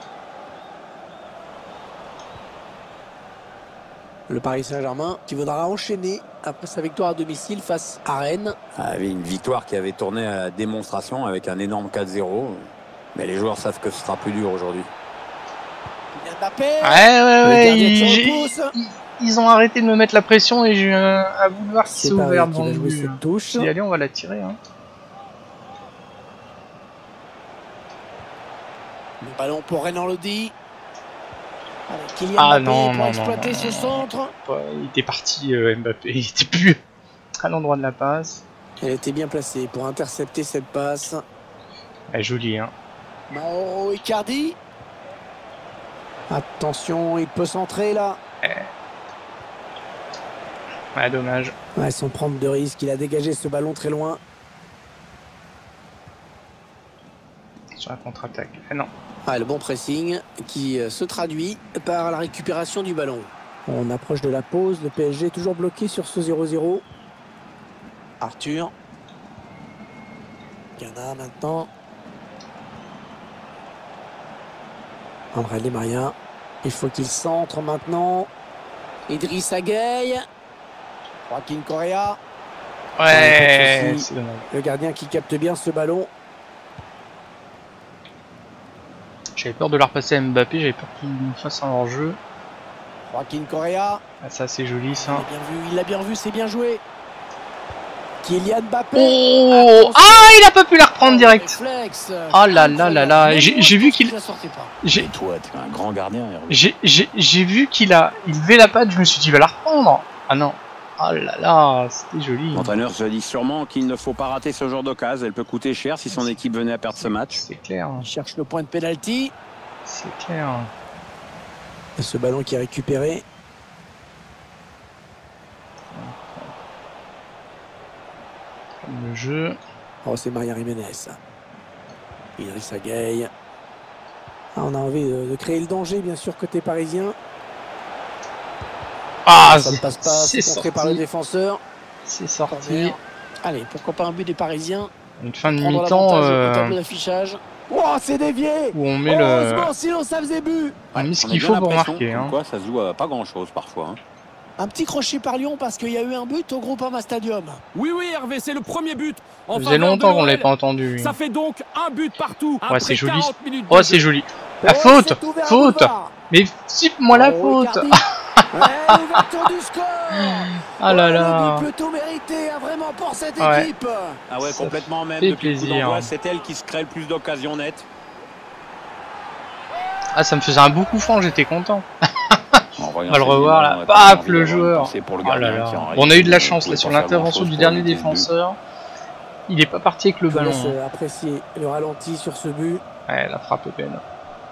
Le Paris Saint-Germain qui voudra enchaîner après sa victoire à domicile face à Rennes. Une victoire qui avait tourné à la démonstration avec un énorme 4-0. Mais les joueurs savent que ce sera plus dur aujourd'hui. Kylian Mbappé. Ouais, Le gardien qui repousse. ils ont arrêté de me mettre la pression et j'ai eu un boulevard qui s'est C'est ouvert Paris qui dans va le jouer but. cette touche. Si, allez, on va la tirer. Hein. Le ballon pour Renan Lodi. Avec Kylian Ah Mbappé non, pour non, exploiter non, ce non, centre. Il était parti, Mbappé. Il était plus à l'endroit de la passe. Elle était bien placée pour intercepter cette passe. Ouais, joli, hein. Mauro Icardi. Attention, il peut centrer là. Ouais, dommage. Ouais, sans prendre de risque, il a dégagé ce ballon très loin. Sur la contre-attaque. Ah non. Ah, le bon pressing qui se traduit par la récupération du ballon. On approche de la pause, le PSG est toujours bloqué sur ce 0-0. Arthur. Ghana maintenant. André Di Maria. Il faut qu'il centre maintenant. Idrissa Gueye. Joaquin Correa. Ouais, pas de souci. c'est dommage. Le gardien qui capte bien ce ballon. J'avais peur de la repasser à Mbappé, j'avais peur qu'il nous fasse un hors-jeu. Joaquin Correa. Ah, ça, c'est joli, ça. Il l'a bien vu, c'est bien joué. Kylian Mbappé. Oh, ah, il a pas pu la reprendre direct. Réflexe. Oh là là là là. J'ai vu qu'il... la sortait pas. J'ai Et toi, tu es un grand gardien, Hervé. j'ai vu qu'il a... Il levait la patte, je me suis dit, il va la reprendre. Ah non. Oh là là, c'était joli. L'entraîneur se dit sûrement qu'il ne faut pas rater ce genre d'occasion. Elle peut coûter cher si son équipe venait à perdre ce match. C'est clair. Il cherche le point de pénalty. C'est clair. Et ce ballon qui est récupéré. Le jeu. Oh, c'est Maria Jiménez. Idrissa Gueye. Ah, on a envie de créer le danger, bien sûr, côté parisien. Ah, Ça ne passe pas, c'est c'est contré par le sorti. défenseur. C'est sorti. Corner. Allez, pourquoi pas un but des Parisiens. Une fin de Prendre mi-temps l'avantage au tableau d'affichage. Oh, c'est dévié. où on met le... Heureusement, sinon ça faisait but. On met ce On a qu'il bien faut pour l'impression marquer. comme Hein. quoi, ça se joue à pas grand-chose parfois. Hein. Un petit crochet par Lyon parce qu'il y a eu un but au Groupama Stadium. Oui, oui, Hervé, c'est le premier but. Ça faisait longtemps qu'on l'avait pas entendu. lui. Ça fait donc un but partout. Ouais, après c'est joli. 40 minutes de Oh, jeu. c'est joli. La Oh, faute. c'est ouvert à Faute. boulevard. Mais sipe-moi la Oh, faute. Icardi. Ouais, l'ouverture du score. Ah là Oh, là. le but plutôt mérité, hein, vraiment pour cette Ouais. équipe. Ah ouais, Ça complètement même. fait Depuis le coup plaisir. d'envoi, c'est elle qui se crée le plus d'occasions nettes. Ah, ça me faisait un beau coup franc, j'étais content. En voyant On va le ces revoir images, là. on aurait Paf, pas envie le d'avoir une joueur. pensée pour le Oh là gardien là. qui, en Bon, on a eu de la réalité, chance ne là sur pouvait pas faire l'intervention grand-chose du pour dernier éviter le but. défenseur. Il est pas parti avec le Je laisse ballon. apprécier le ralenti sur ce but. Ouais, la frappe est belle.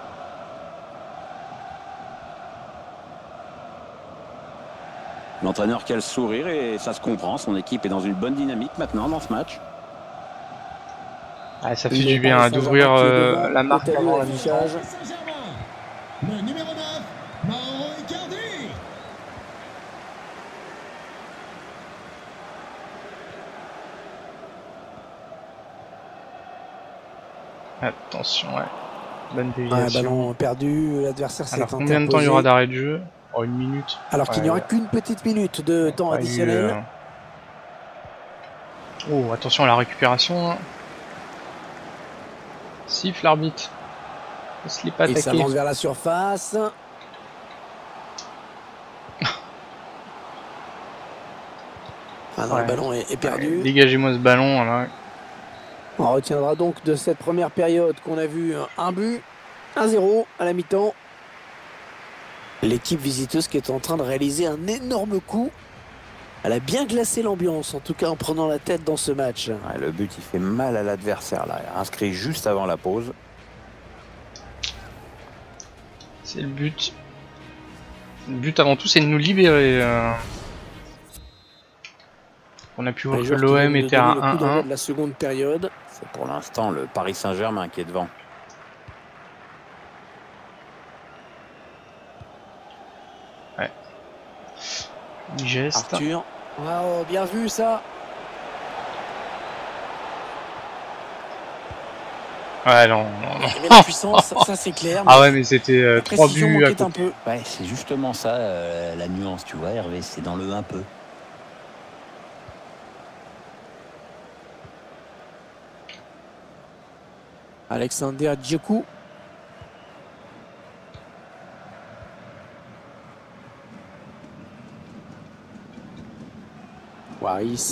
L'entraîneur qui a le sourire et ça se comprend. Son équipe est dans une bonne dynamique maintenant dans ce match. Ouais, ça fait Le du bien Paris d'ouvrir Saint-Germain qui est devant, la marque au tableau avant la d'affichage. mi-temps. Paris Saint-Germain. Le numéro 9, Mauro Icardi. Attention, ouais. Bonne Un déviation. ballon perdu, l'adversaire s'est Alors, interposé. combien de temps il y aura d'arrêt de jeu? Oh, une minute. Alors qu'il n'y aura qu'une petite minute de temps Pas eu, additionnel. Oh, attention à la récupération. Hein. Siffle l'arbitre. Laisse les pas Il attaquer. s'avance vers la surface. Ah non, Ouais. le ballon est perdu. Dégagez-moi ce ballon. Là. On retiendra donc de cette première période qu'on a vu un but, 1-0 à la mi-temps. L'équipe visiteuse qui est en train de réaliser un énorme coup. Elle a bien glacé l'ambiance, en tout cas en prenant la tête dans ce match. Ouais, le but, il fait mal à l'adversaire là. Inscrit juste avant la pause. C'est le but. Le but avant tout, c'est de nous libérer. On a pu voir Les que joueurs qui l'OM viennent de était à donner le coup d'envoi 1-1. de la seconde période. C'est pour l'instant le Paris Saint-Germain qui est devant. Geste. Arthur. Oh, bien vu ça. Ouais, non. Mais la puissance, ça c'est clair. Ah ouais, mais c'était la 3 précision buts à manquait un côté. peu. Ouais, c'est justement ça, la nuance, tu vois, Hervé, c'est dans le un peu. Alexander Djokou. Waris.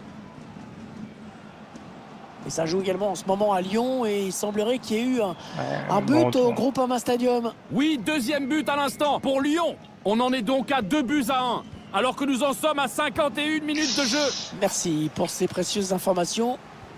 Et ça joue également en ce moment à Lyon et il semblerait qu'il y ait eu un bon but au retour. Groupama Stadium. Oui, deuxième but à l'instant pour Lyon. On en est donc à 2-1, alors que nous en sommes à 51 minutes de jeu. Merci pour ces précieuses informations.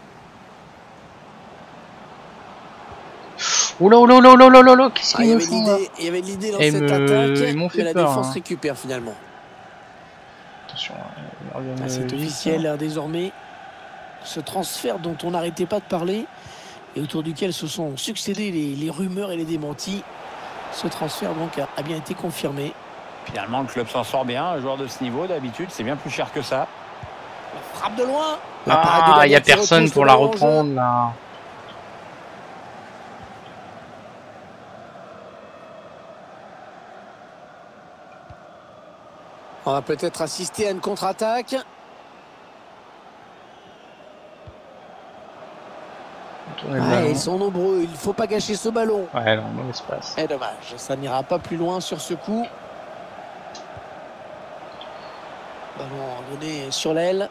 Oula, oula, oula, oula, oula, oula, qu'est-ce Il y qu'ils me avait font là? l'idée, il y avait l'idée dans Et cette ils attaque, m'ont fait mais la peur, défense hein. récupère finalement. Attention, ils reviennent C'est vite, officiel désormais. Ce transfert dont on n'arrêtait pas de parler et autour duquel se sont succédés les rumeurs et les démentis. Ce transfert donc a bien été confirmé. Finalement, le club s'en sort bien. Un joueur de ce niveau, d'habitude, c'est bien plus cher que ça. La frappe de loin. La parade du Ah, il gardien n'y a qui personne repousse pour le la ballon en jeu. reprendre là. On va peut-être assister à une contre-attaque. Tourner le Ouais, ballon. ils sont nombreux, il ne faut pas gâcher ce ballon. Ouais, non, mauvaise passe. Et dommage, ça n'ira pas plus loin sur ce coup. Ballon donné sur l'aile.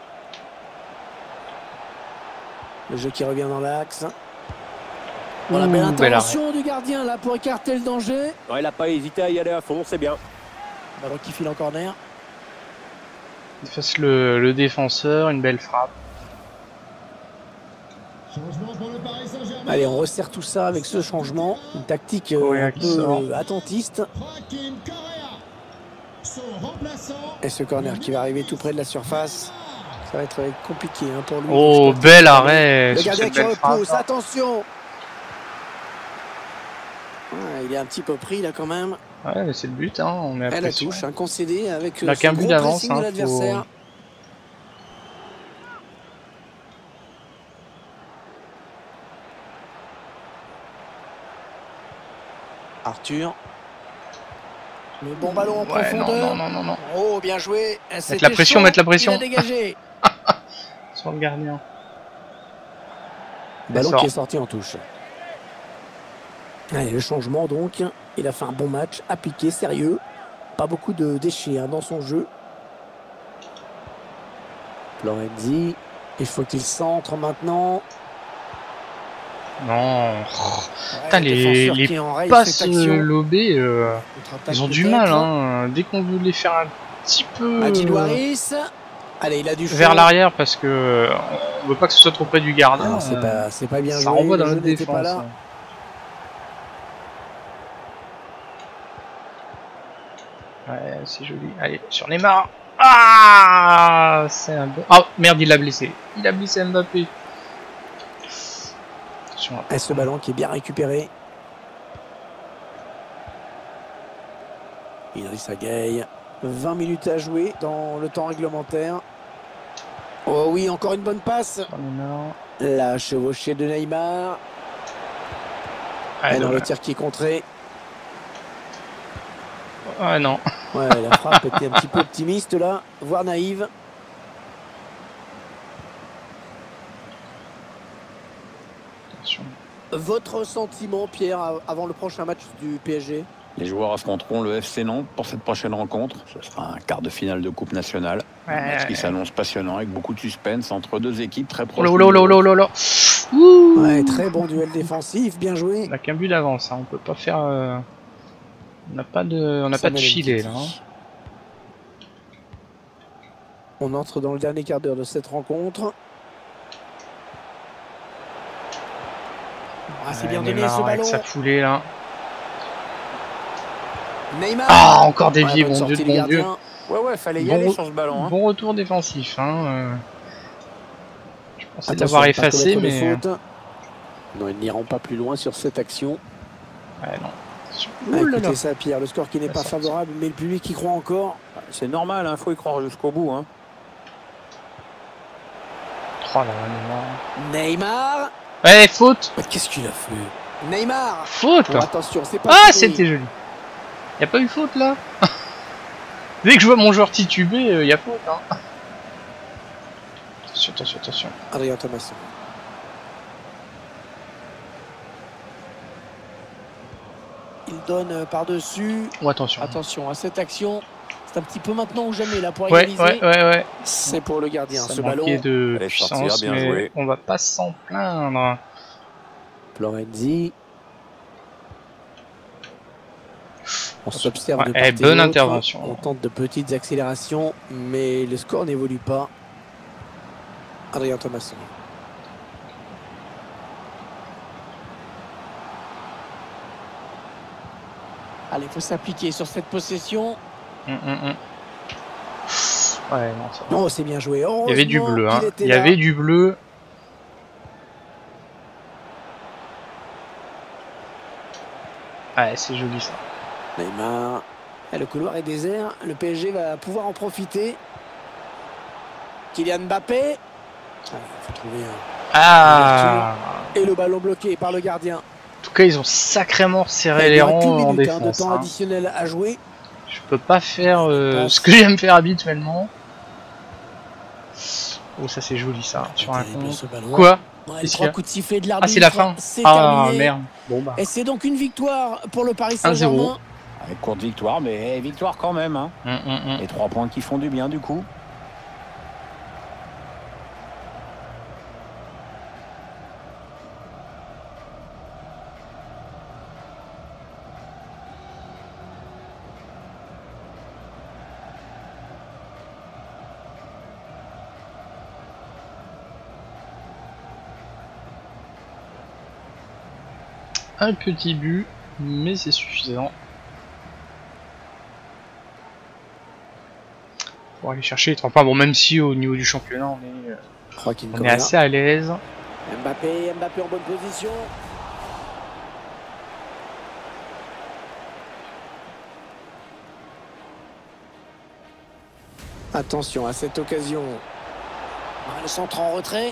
Le jeu qui revient dans l'axe. Voilà, belle bel intervention du gardien là pour écarter le danger. Non, il n'a pas hésité à y aller à fond, c'est bien. Ballon qui file en corner. Il fasse le défenseur, une belle frappe. Changement pour le Paris Saint-Germain. Allez, on resserre tout ça avec ce changement. Une tactique Correa un qui sort. peu attentiste. Joaquin Correa. Son remplaçant. Et ce corner qui va arriver tout près de la surface. Ça va être compliqué hein, pour lui. Oh, Je pense bel que- arrêt Le sur gardien cette qui belle frappe. repousse, attention. Ouais, il est un petit peu pris là quand même. Ouais, mais c'est le but, hein. On met Elle la pression. touche, un concédé avec Il a ce qu'un but gros d'avance, pressing hein, de l'adversaire. Arthur. Le bon ballon en Ouais, non, profondeur. non, non, non, non. Oh, bien joué. Mettre la pression, mettre la pression. Il a dégagé. Sur le gardien. Ballon sort. qui est sorti en touche. Allez, le changement donc. Il a fait un bon match, appliqué, sérieux. Pas beaucoup de déchets hein, dans son jeu. Florenzi. Il faut qu'il centre maintenant. Non. Putain, Ouais, le défenseur les qui enraye passes cette action. lobées, Contre-attaque ils ont du peut-être. mal, hein. Dès qu'on voulait faire un petit peu Adil Waris. Allez, il a du vers chaud. l'arrière parce que on veut pas que ce soit trop près du gardien. Non, c'est pas bien ça joué. renvoie dans le jeu notre n'était pas défense. là. hein. Ouais, c'est joli. Allez, sur Neymar. Ah, c'est un bon. Ah merde, il l'a blessé. Il a blessé Mbappé. Attention. Et ce ballon qui est bien récupéré. Idrissa Gueye. 20 minutes à jouer dans le temps réglementaire. Oh oui, encore une bonne passe. Sur Neymar. La chevauchée de Neymar. Ah, Et dans non, le tir qui est contré. ah, non. Ouais, la frappe était un petit peu optimiste là, voire naïve. Attention. Votre sentiment, Pierre, avant le prochain match du PSG? Les joueurs affronteront le FC Nantes pour cette prochaine rencontre. Ce sera un quart de finale de Coupe nationale. Un match qui s'annonce passionnant avec beaucoup de suspense entre deux équipes très Oh proches. là oh là oh là oh là oh là. Ouh. Ouais, très bon duel défensif, bien joué. On n'a qu'un but d'avance, hein. On peut pas faire. On n'a pas de Samuel filet là. Umtiti. hein. On entre dans le dernier quart d'heure de cette rencontre. Ah, c'est bien donné Neymar ce avec ballon. sa foulée là. Neymar. Ah, encore dévié, Ouais, bonne bon Dieu sortie de du bon Dieu. gardien. Ouais, fallait y Bon aller re- sur ce ballon. Hein. Bon retour défensif. Hein. Je pensais Attention, l'avoir pas effacé, commettre de mais. faute. Non, ils n'iront pas plus loin sur cette action. Ouais, non. Ah, Ouh là là. écoutez ça, Pierre, le score qui n'est La pas sortie. favorable, mais le public y croit encore. C'est normal, hein, faut y croire jusqu'au bout. Hein. Oh là là, Neymar. ouais, faute. Mais qu'est-ce qu'il a fait? Neymar. Faute. Oh, attention, c'est pas Ah, fini. c'était joli. Y a pas eu faute là. Dès que je vois mon joueur titubé, y a faute. Hein. Attention, attention, attention. Adrien Thomas. Il donne par-dessus. Oh, attention. Attention à cette action. C'est un petit peu maintenant ou jamais là pour Ouais, égaliser. ouais. C'est pour le gardien. Ça Ce ballon. manquait de Allez, puissance, sortir, bien mais joué. on va pas s'en plaindre. Florenzi. On s'observe de Ouais, part et bonne d'autre. intervention. On tente de petites accélérations, mais le score n'évolue pas. Adrien Thomasson. Allez, il faut s'appliquer sur cette possession. Ouais, non, ça va. Oh, c'est bien joué. Il y avait du bleu, hein. était Il y là. avait du bleu. Ouais, c'est joli ça. Neymar. Et le couloir est désert. Le PSG va pouvoir en profiter. Kylian Mbappé. Allez, il faut trouver un... Ah. Et le ballon bloqué par le gardien. En tout cas, ils ont sacrément resserré Il les n'y aura rangs qu'une en minute, de défense. temps Hein. additionnel à jouer. Je peux pas faire ce que j'aime faire habituellement. Oh, ça c'est joli ça. Sur un Terrible, contre. ce ballon. Quoi? Ouais, Qu'est-ce qu'il y trois a? coups de sifflet de Ah, l'arbitre. c'est la fin. C'est Ah, terminé. merde. Bon bah. Et c'est donc une victoire pour le Paris 1-0. Saint-Germain. Avec courte victoire, mais victoire quand même. Hein. Et 3 points qui font du bien du coup. Un petit but, mais c'est suffisant. Pour aller chercher les 3 points. Bon, même si au niveau du championnat, on est assez à l'aise. Mbappé en bonne position. Attention à cette occasion. Le centre en retrait.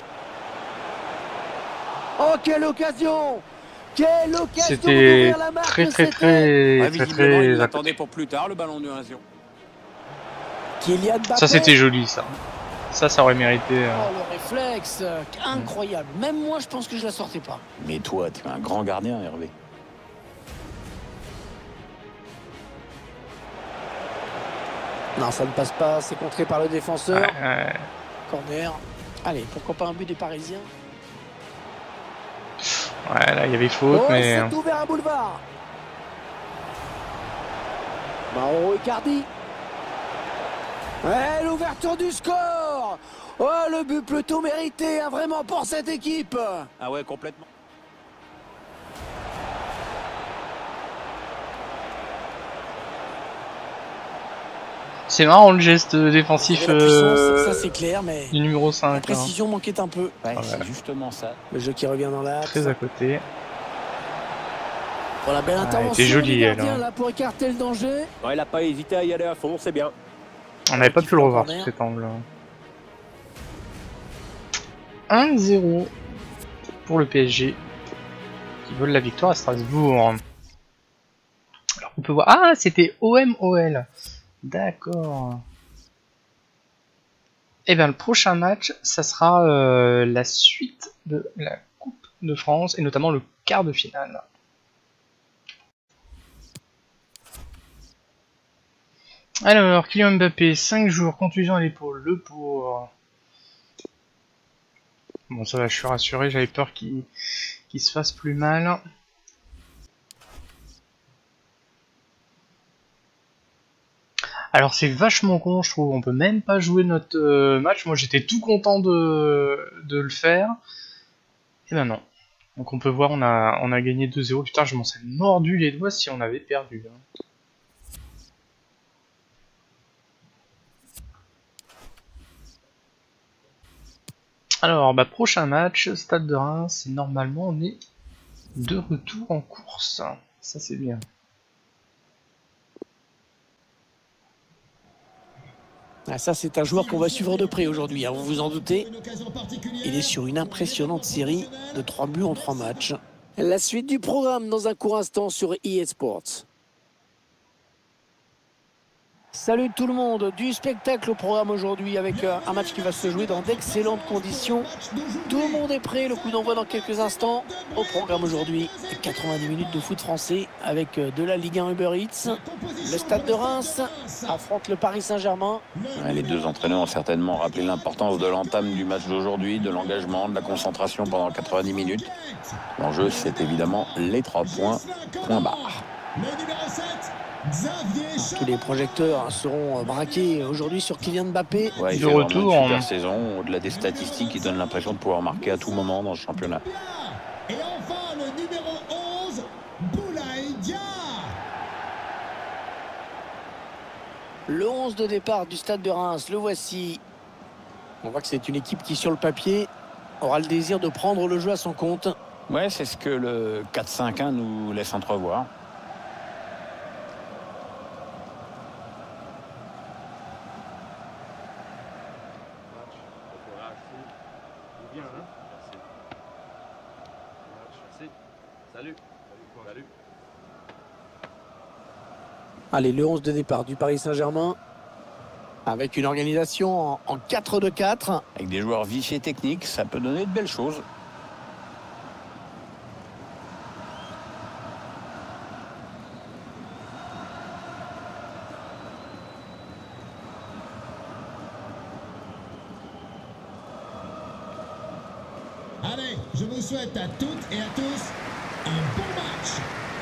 Oh, quelle occasion! Quelle occasion C'était d'ouvrir la marque, très Ah, visiblement, il à côté. l'attendait pour plus tard, le ballon du 1-0. Kylian Mbappé. Ça c'était joli ça. Ça aurait mérité. Oh, le réflexe, incroyable. Même moi, je pense que je la sortais pas. Mais toi, tu es un grand gardien, Hervé. Non, ça ne passe pas. C'est contré par le défenseur. Ouais. Corner. Allez, pourquoi pas un but des Parisiens? Ouais, là il y avait faute, Oh, mais. c'est ouvert un boulevard. Mauro Icardi. Ouais, l'ouverture du score. Oh, le but plutôt mérité, hein, vraiment pour cette équipe. Ah ouais, complètement. C'est marrant le geste défensif La puissance, ça c'est clair, mais du numéro la 5. Hein. précision manquait un peu. Ouais, Ouais. c'est justement ça. Le jeu qui revient dans l'axe. Très à côté. Pour la belle intervention était jolie, du gardien, elle, hein. là pour écarter le danger. Ouais, il n'a pas hésité à y aller à fond, c'est bien. On n'avait pas pu le revoir corner. sous cet angle. 1-0 pour le PSG qui veulent la victoire à Strasbourg. Alors on peut voir. Ah, c'était OM-OL. D'accord. Et bien le prochain match, ça sera la suite de la Coupe de France et notamment le quart de finale. Alors, Kylian Mbappé, 5 jours, contusion à l'épaule, le pauvre. Bon, ça va, je suis rassuré, j'avais peur qu'il se fasse plus mal. Alors, c'est vachement con, je trouve, on peut même pas jouer notre match. Moi, j'étais tout content de le faire. Et ben non. Donc, on peut voir, on a gagné 2-0. Putain, je m'en serais mordu les doigts si on avait perdu. Hein. Alors, bah, prochain match, Stade de Reims, normalement on est de retour en course. Ça c'est bien. Ah, ça, c'est un joueur qu'on va suivre de près aujourd'hui, hein, vous vous en doutez. Une occasion particulière. Il est sur une impressionnante série de 3 buts en 3 matchs. La suite du programme dans un court instant sur EA Sports. Salut tout le monde, du spectacle au programme aujourd'hui avec un match qui va se jouer dans d'excellentes conditions. Tout le monde est prêt, le coup d'envoi dans quelques instants. Au programme aujourd'hui, 90 minutes de foot français avec de la Ligue 1 Uber Eats. Le Stade de Reims affronte le Paris Saint-Germain. Ouais, les deux entraîneurs ont certainement rappelé l'importance de l'entame du match d'aujourd'hui, de l'engagement, de la concentration pendant 90 minutes. L'enjeu, c'est évidemment les 3 points, point barre. Le numéro 7, Xavier Char- Tous les projecteurs seront braqués aujourd'hui sur Kylian Mbappé. Ouais, il De fait vraiment retour, une en- super saison, au-delà des statistiques qui donnent l'impression de pouvoir marquer à tout moment dans le championnat. Et enfin le numéro 11, Boulaye Dia. Le 11 de départ du Stade de Reims, le voici. On voit que c'est une équipe qui, sur le papier, aura le désir de prendre le jeu à son compte. Ouais, c'est ce que le 4-5-1 nous laisse entrevoir. Allez, le 11 de départ du Paris Saint-Germain. Avec une organisation en 4-2-4. Avec des joueurs vifs et techniques, ça peut donner de belles choses. Allez, je vous souhaite à toutes et à tous un bon match.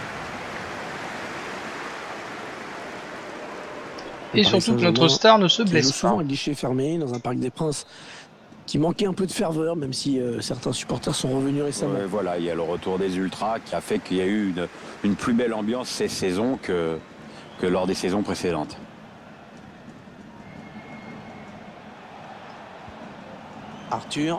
Et Paris surtout que notre Saint-Germain star ne se qui joue blesse pas. souvent à guichet fermé dans un Parc des Princes qui manquait un peu de ferveur, même si certains supporters sont revenus récemment. Ouais, voilà, il y a le retour des Ultras qui a fait qu'il y a eu une plus belle ambiance ces saisons que lors des saisons précédentes. Arthur.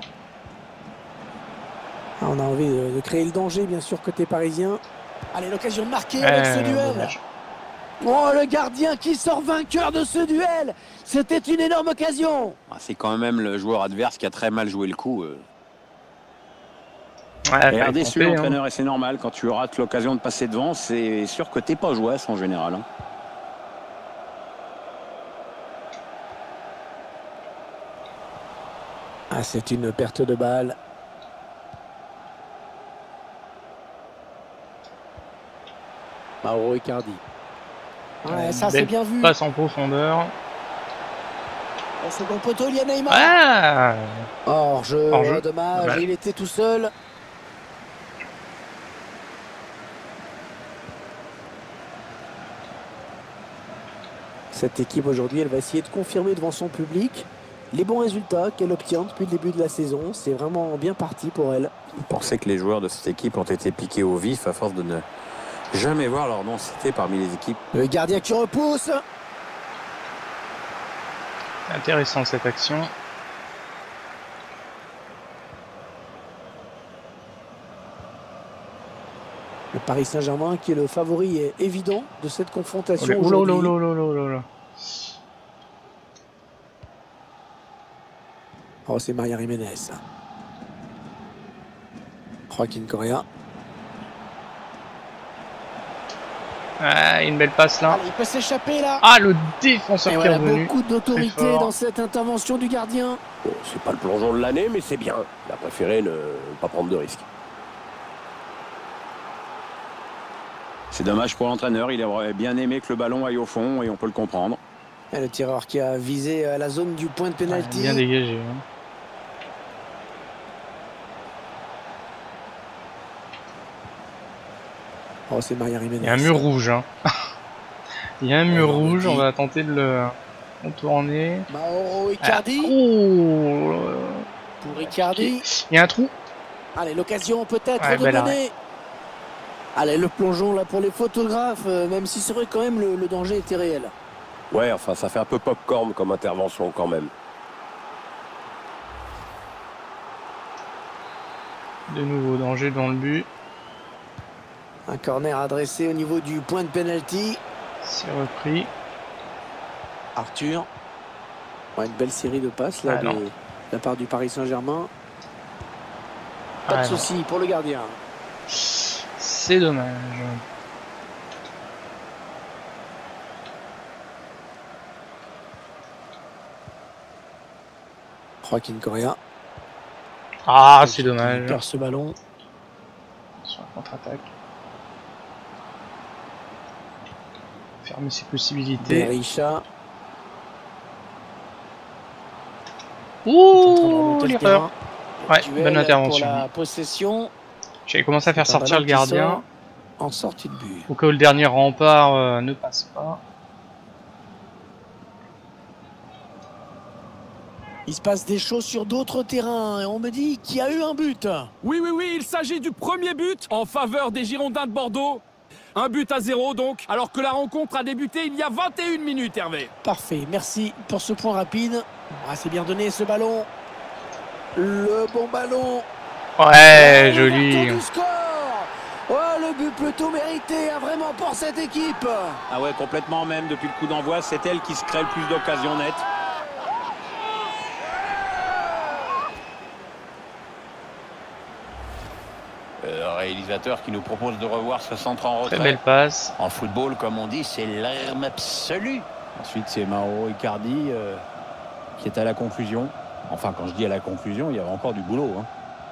Ah, on a envie de créer le danger, bien sûr, côté parisien. Allez, l'occasion de marquer avec ce duel. Dommage. Oh, le gardien qui sort vainqueur de ce duel. C'était une énorme occasion. Ah, c'est quand même le joueur adverse qui a très mal joué le coup. Ouais, Il a fallait l'air déçu tromper, hein. l'entraîneur et c'est normal. Quand tu rates l'occasion de passer devant, c'est sûr que t'es pas jouasse en général. Hein. Ah, c'est une perte de balle. Mauro Icardi. Ouais, ça c'est Belle bien vu. Passe en profondeur. Au second poteau, il y a Neymar. Ah Hors-jeu, Hors-jeu. dommage, Dommage. il était tout seul. Cette équipe aujourd'hui, elle va essayer de confirmer devant son public les bons résultats qu'elle obtient depuis le début de la saison. C'est vraiment bien parti pour elle. Vous pensez que les joueurs de cette équipe ont été piqués au vif à force de ne jamais voir leur nom cité parmi les équipes. Le gardien qui repousse. Intéressant cette action. Le Paris Saint-Germain qui est le favori évident de cette confrontation Oula, aujourd'hui. oula, oula, oula, oula, oula. Oh, c'est Maria Jiménez. Joaquin Correa. Ah, une belle passe là. Allez, il peut s'échapper là. Ah, le défenseur Et qui est voilà, revenu. beaucoup d'autorité Très fort. dans cette intervention du gardien. Bon, c'est pas le plongeon de l'année, mais c'est bien. Il a préféré ne pas prendre de risques. C'est dommage pour l'entraîneur, il aurait bien aimé que le ballon aille au fond et on peut le comprendre. Et le tireur qui a visé la zone du point de Ah, pénalty. bien dégagé. Hein. Oh, c'est Maria Jiménez. Il y a un mur rouge. Hein. Il y a un mur non, mais rouge, on qui- va tenter de le contourner. Mauro Ah, Icardi. oh, Pour Icardi. il y a un trou. Allez, l'occasion peut-être Ouais, de bel mener. Allez, le plongeon là pour les photographes, même si c'est vrai quand même le danger était réel. Ouais, enfin, ça fait un peu pop-corn comme intervention quand même. De nouveau danger dans le but. Un corner adressé au niveau du point de pénalty. C'est repris. Arthur. Ouais, une belle série de passes là, Ah, de non. la part du Paris Saint-Germain. Pas Ah, de non. souci pour le gardien. C'est dommage. Joaquin Correa. Ah, c'est Il dommage. perd ce ballon. Sur la contre-attaque. Fermer ses possibilités. Berisha. Ouh, l'erreur. Ouais, Duel bonne intervention. pour la possession. J'avais commencé à faire C'est un sortir le ballon qui gardien. sort en sortie de but. Au cas où le dernier rempart ne passe pas. Il se passe des choses sur d'autres terrains et on me dit qu'il y a eu un but. Oui, oui, oui, il s'agit du premier but en faveur des Girondins de Bordeaux. 1-0 donc, alors que la rencontre a débuté il y a 21 minutes, Hervé. Parfait, merci pour ce point rapide. Ah, c'est bien donné ce ballon. Le bon ballon. Ouais, L'ouverture joli. du score. Oh, le but plutôt mérité, hein, vraiment pour cette équipe. Ah ouais, complètement même. Depuis le coup d'envoi, c'est elle qui se crée le plus d'occasions nettes. Réalisateur qui nous propose de revoir ce centre en Très retrait. belle passe. En football, comme on dit, c'est l'arme absolue. Ensuite, c'est Mauro Icardi qui est à la conclusion. Enfin, quand je dis à la conclusion, il y a encore du boulot. Hein.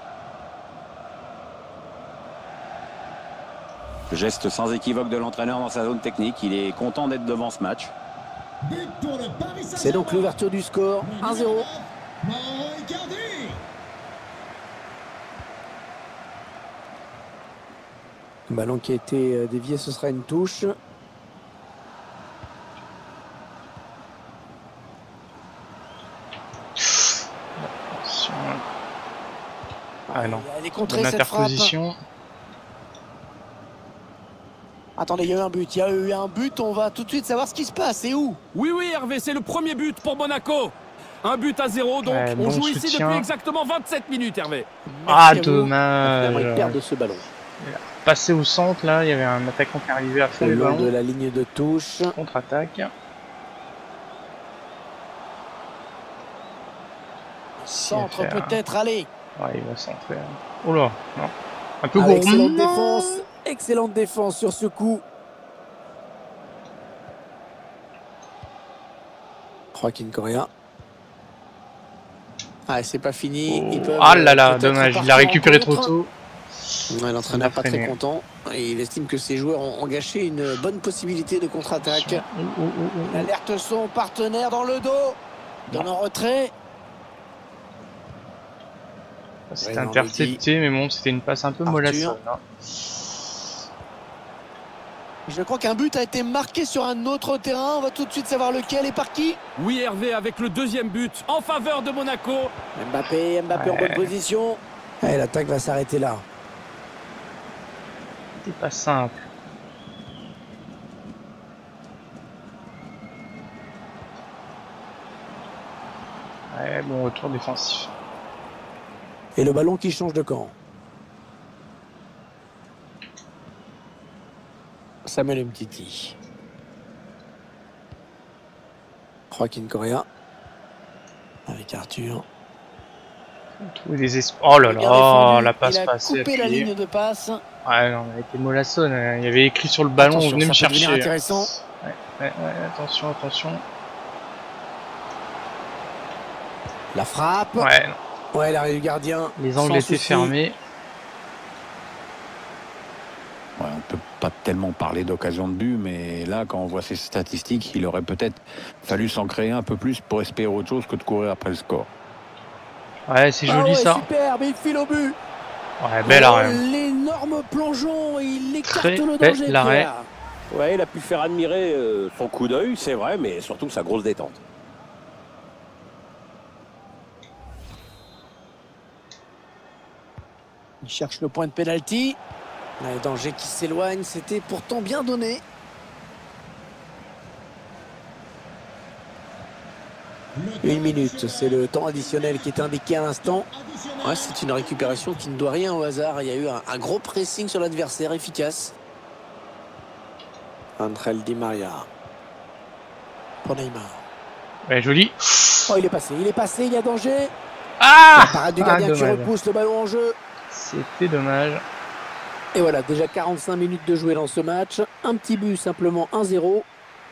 Geste sans équivoque de l'entraîneur dans sa zone technique. Il est content d'être devant ce match. But pour le Paris Saint-Germain. C'est donc l'ouverture du score. 1-0. Mauro Icardi. Le ballon qui a été dévié, ce sera une touche. Attention. Ah non. Elle est contrée Bonne cette frappe. interposition. Attendez, il y a eu un but. Il y a eu un but. On va tout de suite savoir ce qui se passe et où. Oui, oui, Hervé, c'est le premier but pour Monaco. 1-0 donc. Ouais, On bon joue ici soutien. depuis exactement 27 minutes, Hervé. Ah, Merci à vous. dommage. Finalement, il perd de ce ballon. Passé au centre, là, il y avait un attaquant qui arrivait à faire Le le long de ballon. la ligne de touche. Contre-attaque. Centre faire. peut-être, allez. Ouais, il va centrer. Oh là, non. Un peu Ah, gourmand. excellente défense. Excellente défense sur ce coup. Joaquin Correa. Ah, c'est pas fini. Ils peuvent, Ah là là, peut-être dommage. Il partir a en récupéré trop contre. tôt. Ouais, l'entraîneur Il a pas très freiné. content. Et il estime que ses joueurs ont gâché une bonne possibilité de contre-attaque. Il alerte son partenaire dans le dos. Donne en retrait. C'était Ouais, non, intercepté, mais bon, c'était une passe un peu Arthur. mollassonne. Hein. Je crois qu'un but a été marqué sur un autre terrain. On va tout de suite savoir lequel et par qui. Oui, Hervé, avec le deuxième but en faveur de Monaco. Mbappé en bonne position. Et l'attaque va s'arrêter là. C'était pas simple. Ouais, bon retour défensif. Et le ballon qui change de camp. Samuel Umtiti. Joaquin Correa. Avec Arthur. Trouver des espoirs. Oh là Bien là, défendu. la passe Il a passée. coupé la ligne de passe. Ouais, non, elle était mollassonne. Il y avait écrit sur le ballon, Attention, venez me ça peut devenir chercher. intéressant. Ouais, attention, attention. La frappe. Ouais, non. Ouais, l'arrêt du gardien. Les angles sans étaient souci. fermés. Ouais, on ne peut pas tellement parler d'occasion de but, mais là, quand on voit ces statistiques, il aurait peut-être fallu s'en créer un peu plus pour espérer autre chose que de courir après le score. Ouais, c'est joli Ah ouais, ça. superbe, il file au but. Ouais, bel arrêt. L'énorme plongeon, il écarte Très le bel danger. arrêt. Pierre. Ouais, il a pu faire admirer son coup d'œil, c'est vrai, mais surtout sa grosse détente. Il cherche le point de pénalty. Le danger qui s'éloigne, c'était pourtant bien donné. Une minute, c'est le temps additionnel qui est indiqué à l'instant. Ouais, c'est une récupération qui ne doit rien au hasard. Il y a eu un gros pressing sur l'adversaire efficace. Angel Di Maria. Pour Neymar. Ouais, joli. Oh, il est passé, il y a danger. Ah, La parade du gardien qui dommage. repousse le ballon en jeu. C'était dommage. Et voilà, déjà 45 minutes de jouer dans ce match. Un petit but, simplement 1-0.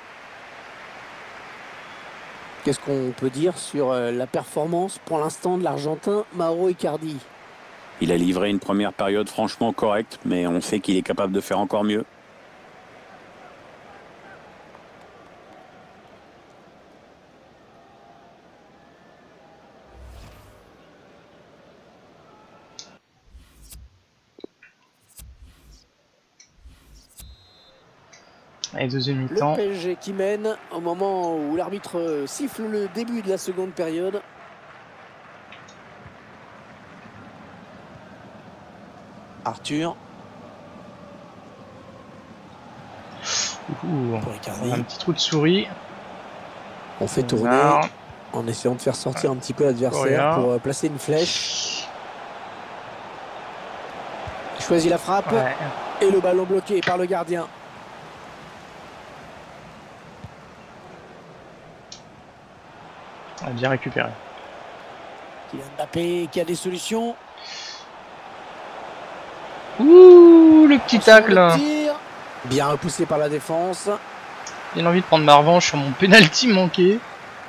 Qu'est-ce qu'on peut dire sur la performance pour l'instant de l'Argentin Mauro Icardi? Il a livré une première période franchement correcte, mais on sait qu'il est capable de faire encore mieux. Allez, deuxième Le mi-temps. PSG qui mène au moment où l'arbitre siffle le début de la seconde période. Arthur Ouh, pour Icardi. un petit trou de souris. On fait tourner Neymar. en essayant de faire sortir un petit peu l'adversaire Correa. pour placer une flèche. Il choisit la frappe Ouais. et le ballon bloqué par le gardien. On a bien récupéré. Kylian Mbappé qui a des solutions. Ouh, le petit Attention, tacle. le tir. Bien repoussé par la défense. J'ai envie de prendre ma revanche sur mon penalty manqué.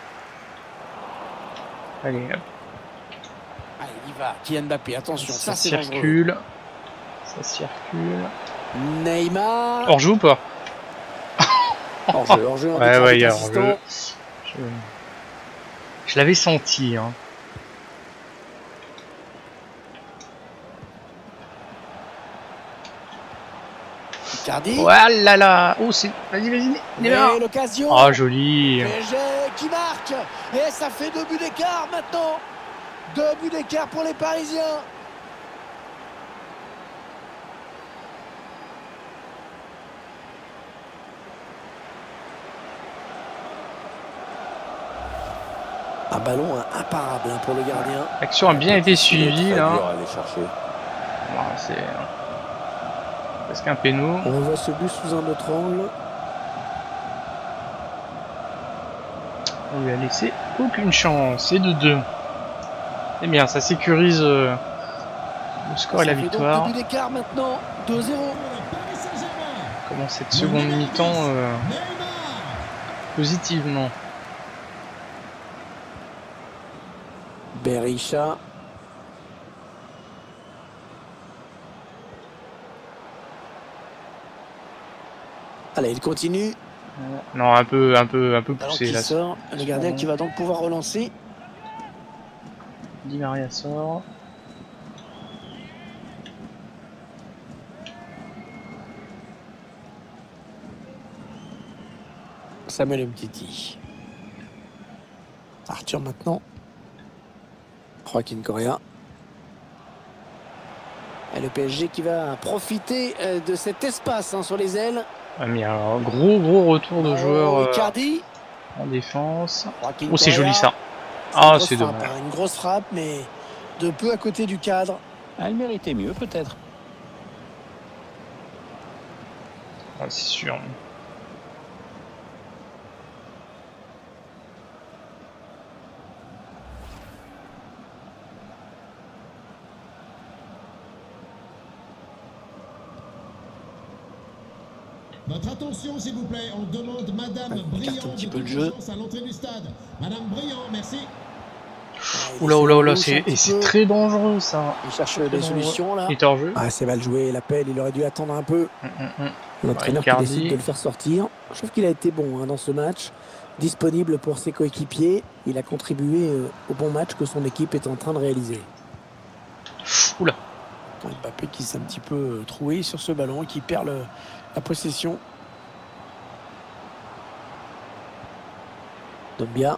Allez, hop, Allez, il y va. Kylian Mbappé, attention, ça ça c'est dangereux. circule. Ça circule. Neymar. Hors jeu ou pas? Hors-jeu, Ouais, ouais, il y a assistant. hors-jeu. Je l'avais senti, hein. Icardi. Voilà là. Oh, c'est. Vas-y, vas-y, Neymar. Et l'occasion. Oh, joli. PSG qui marque. Et ça fait 2 buts d'écart maintenant. 2 buts d'écart pour les Parisiens. Un ballon imparable pour le gardien. L'action a bien été suivie, Très là. dur à aller chercher. Bon, c'est presque un péno. On voit ce but sous un autre angle. On lui a laissé aucune chance. Et de 2. C'est bien, ça sécurise le score et la Ça fait donc victoire. 2 buts d'écart maintenant. 2-0. Pour le Paris Saint-Germain, Comment cette seconde mi-temps Neymar. positivement. Berisha. Allez, il continue. Non, un peu Ballon poussé qui là. sort. Le gardien qui va donc pouvoir relancer. Di Maria sort. Samuel Umtiti. Arthur maintenant. Joaquin Correa. Et le PSG qui va profiter de cet espace sur les ailes. Ah, mais un gros retour de joueur Icardi. en défense. Joaquin Oh, c'est Correa. joli ça. Une Ah, grosse c'est frappe, dommage. hein, une grosse frappe, mais de peu à côté du cadre. Elle méritait mieux, peut-être. Ah, c'est sûr. Votre attention, s'il vous plaît. On demande Madame On Briand écarte un petit de peu le prendre jeu. chance à l'entrée du stade. Madame Briand, merci. Oula, Il c'est un petit et c'est peu. très dangereux ça. Il cherche Très des dangereux. solutions là. Il est hors jeu. Ah, c'est mal joué, l'appel, il aurait dû attendre un peu. L'entraîneur qui Icardi. décide de le faire sortir. Je trouve qu'il a été bon dans ce match. Disponible pour ses coéquipiers. Il a contribué au bon match que son équipe est en train de réaliser. Oula. Mbappé qui s'est un petit peu troué sur ce ballon et qui perd la possession. Dombia.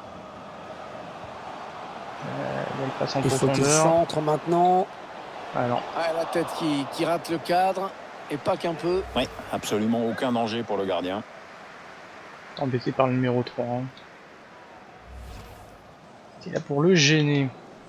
Elle passe en Il faut qu'il profondeur. centre maintenant. Ah non. Ah, la tête qui rate le cadre. Et pas qu'un peu. Oui, absolument aucun danger pour le gardien. Embêté par le numéro 3. Hein. C'est là pour le gêner.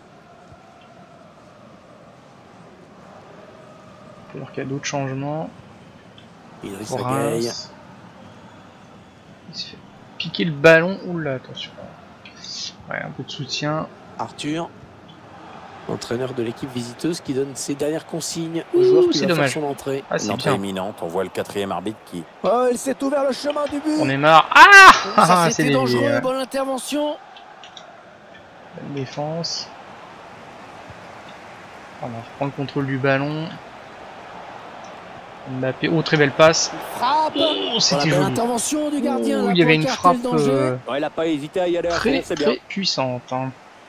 On peut voir qu'il y a d'autres changements. Idriss Pour Gueye. Reims. Il se fait piquer le ballon. Oula, attention. Ouais, un peu de soutien. Arthur, entraîneur de l'équipe visiteuse, qui donne ses dernières consignes aux joueurs qui c'est vont faire dommage. son entrée. Ah, c'est L'entrée bien. imminente, on voit le 4e arbitre qui... Oh, il s'est ouvert le chemin du but. On est marre. Ça, Ah, c'est c'était dangereux, dévié. bonne intervention. Bonne défense. On va reprendre le contrôle du ballon. Mbappé. Oh, très belle passe. Frappe. Oh, c'était Voilà, belle joli. intervention du gardien. Oh, là, il y avait pour une écarter frappe le danger. Ouais, il n'a pas hésité à y aller à fond, très, c'est bien. très puissante. Hein.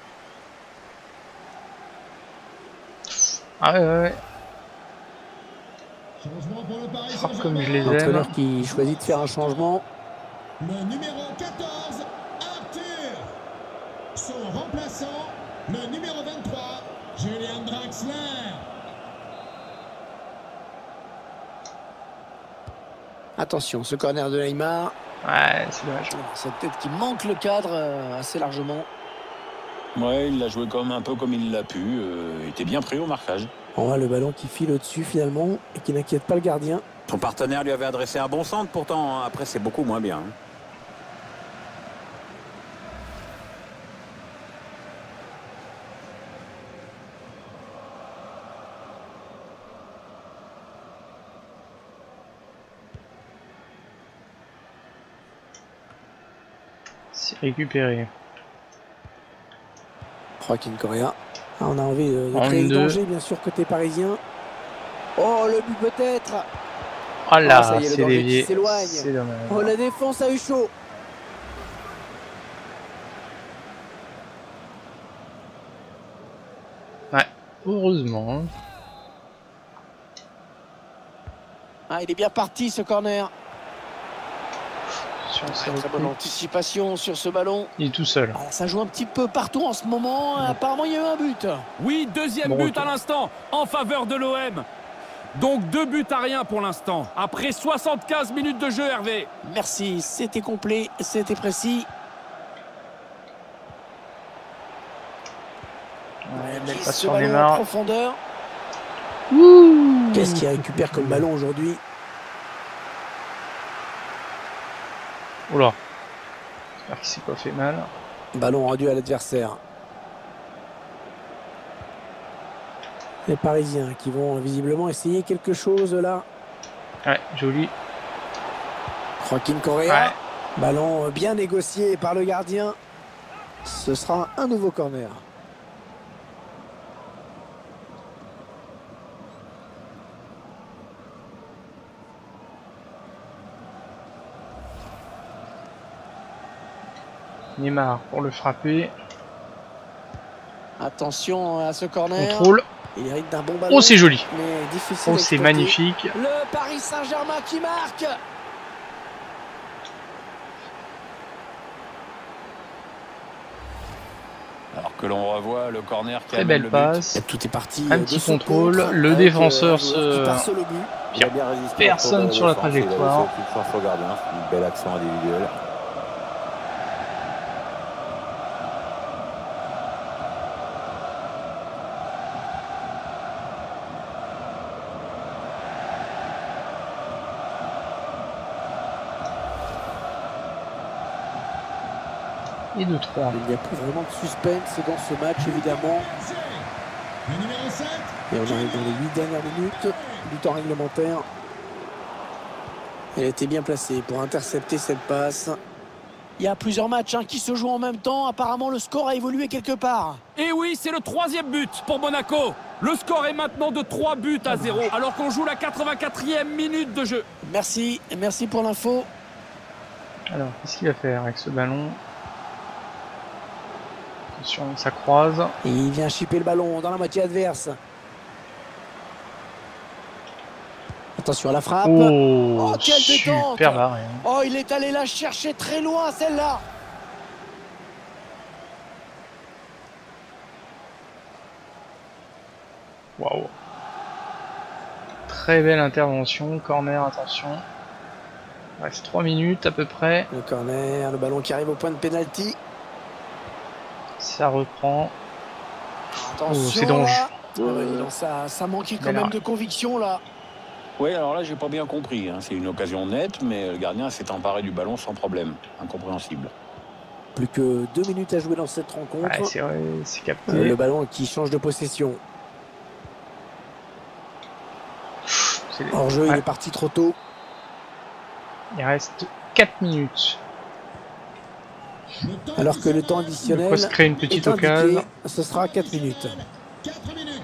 Ah ouais. Changement pour le Paris Frappe Saint-Germain. comme je les aime. L'entraîneur qui choisit de faire un changement. Le numéro 14, Arthur. Son remplaçant, le numéro 23, Julian Draxler. Attention, ce corner de Neymar. Ouais, c'est dommage. Cette tête qui manque le cadre assez largement. Ouais, il l'a joué un peu comme il l'a pu. Il était bien pris au marquage. On voit le ballon qui file au-dessus finalement et qui n'inquiète pas le gardien. Son partenaire lui avait adressé un bon centre, pourtant, après, c'est beaucoup moins bien. C'est récupéré. Joaquin Correa. Ah, on a envie de En créer le deux. danger, bien sûr, côté parisien. Oh, le but peut-être. Oh là, ça y est, le c'est danger dévié. qui s'éloigne. C'est dommage. Oh, la défense a eu chaud. Ouais, heureusement. Ah, il est bien parti ce corner. Sur Très bonne anticipation sur ce ballon. Il est tout seul. Ah, ça joue un petit peu partout en ce moment. Apparemment, il y a eu un but. Oui, deuxième Bon but retour. à l'instant en faveur de l'OM. Donc 2 buts à rien pour l'instant. Après 75 minutes de jeu, Hervé. Merci, c'était complet, c'était précis. Ouais, belle Ce passe sur ballon en Neymar. profondeur. Qu'est-ce qu'il récupère comme ballon aujourd'hui? Oula. J'espère qu'il s'est pas fait mal. Ballon rendu à l'adversaire. Les Parisiens qui vont visiblement essayer quelque chose là. Ouais, joli. Joaquin Correa. Ouais. Ballon bien négocié par le gardien. Ce sera un nouveau corner. Neymar pour le frapper. Attention à ce corner. Contrôle. Il hérite d'un bon ballon. Oh, c'est joli. Mais difficile Oh, à c'est exploiter. magnifique. Le Paris Saint-Germain qui marque. Alors que l'on revoit le corner qui Très amène belle le but. passe. Et tout est parti. Un de petit son contrôle. contre, Le avec, défenseur un joueur qui part se... sur le but. Il a bien résisté. Personne sur la trajectoire. Une chance au gardien, c'est une belle action individuelle. Et de 3. Il n'y a plus vraiment de suspense dans ce match, évidemment. Le numéro 7, Et on arrive dans les 8 dernières minutes du temps réglementaire. Elle était bien placée pour intercepter cette passe. Il y a plusieurs matchs qui se jouent en même temps. Apparemment, le score a évolué quelque part. Et oui, c'est le 3e but pour Monaco. Le score est maintenant de 3 buts à 0, alors qu'on joue la 84e minute de jeu. Merci, merci pour l'info. Alors, qu'est-ce qu'il va faire avec ce ballon? Attention, ça croise. Et il vient chipper le ballon dans la moitié adverse. Attention à la frappe. Oh, Oh, quelle détente! super barré. Oh, il est allé la chercher très loin, celle-là. Waouh. Très belle intervention. Corner, attention. Il reste 3 minutes à peu près. Le corner, le ballon qui arrive au point de pénalty. Ça reprend. Attention, c'est dangereux. là. Ah bah, dis donc, ça manquait quand Bel même arrêt. de conviction là. Oui, alors là, j'ai pas bien compris. Hein. C'est une occasion nette, mais le gardien s'est emparé du ballon sans problème. Incompréhensible. Plus que 2 minutes à jouer dans cette rencontre. Ouais, c'est vrai, c'est capté. Le ballon qui change de possession. Hors jeu, il est parti trop tôt. Il reste 4 minutes. Alors que le temps additionnel Il faut se créer une petite est indiqué, occasion. ce sera 4 minutes. 4 minutes.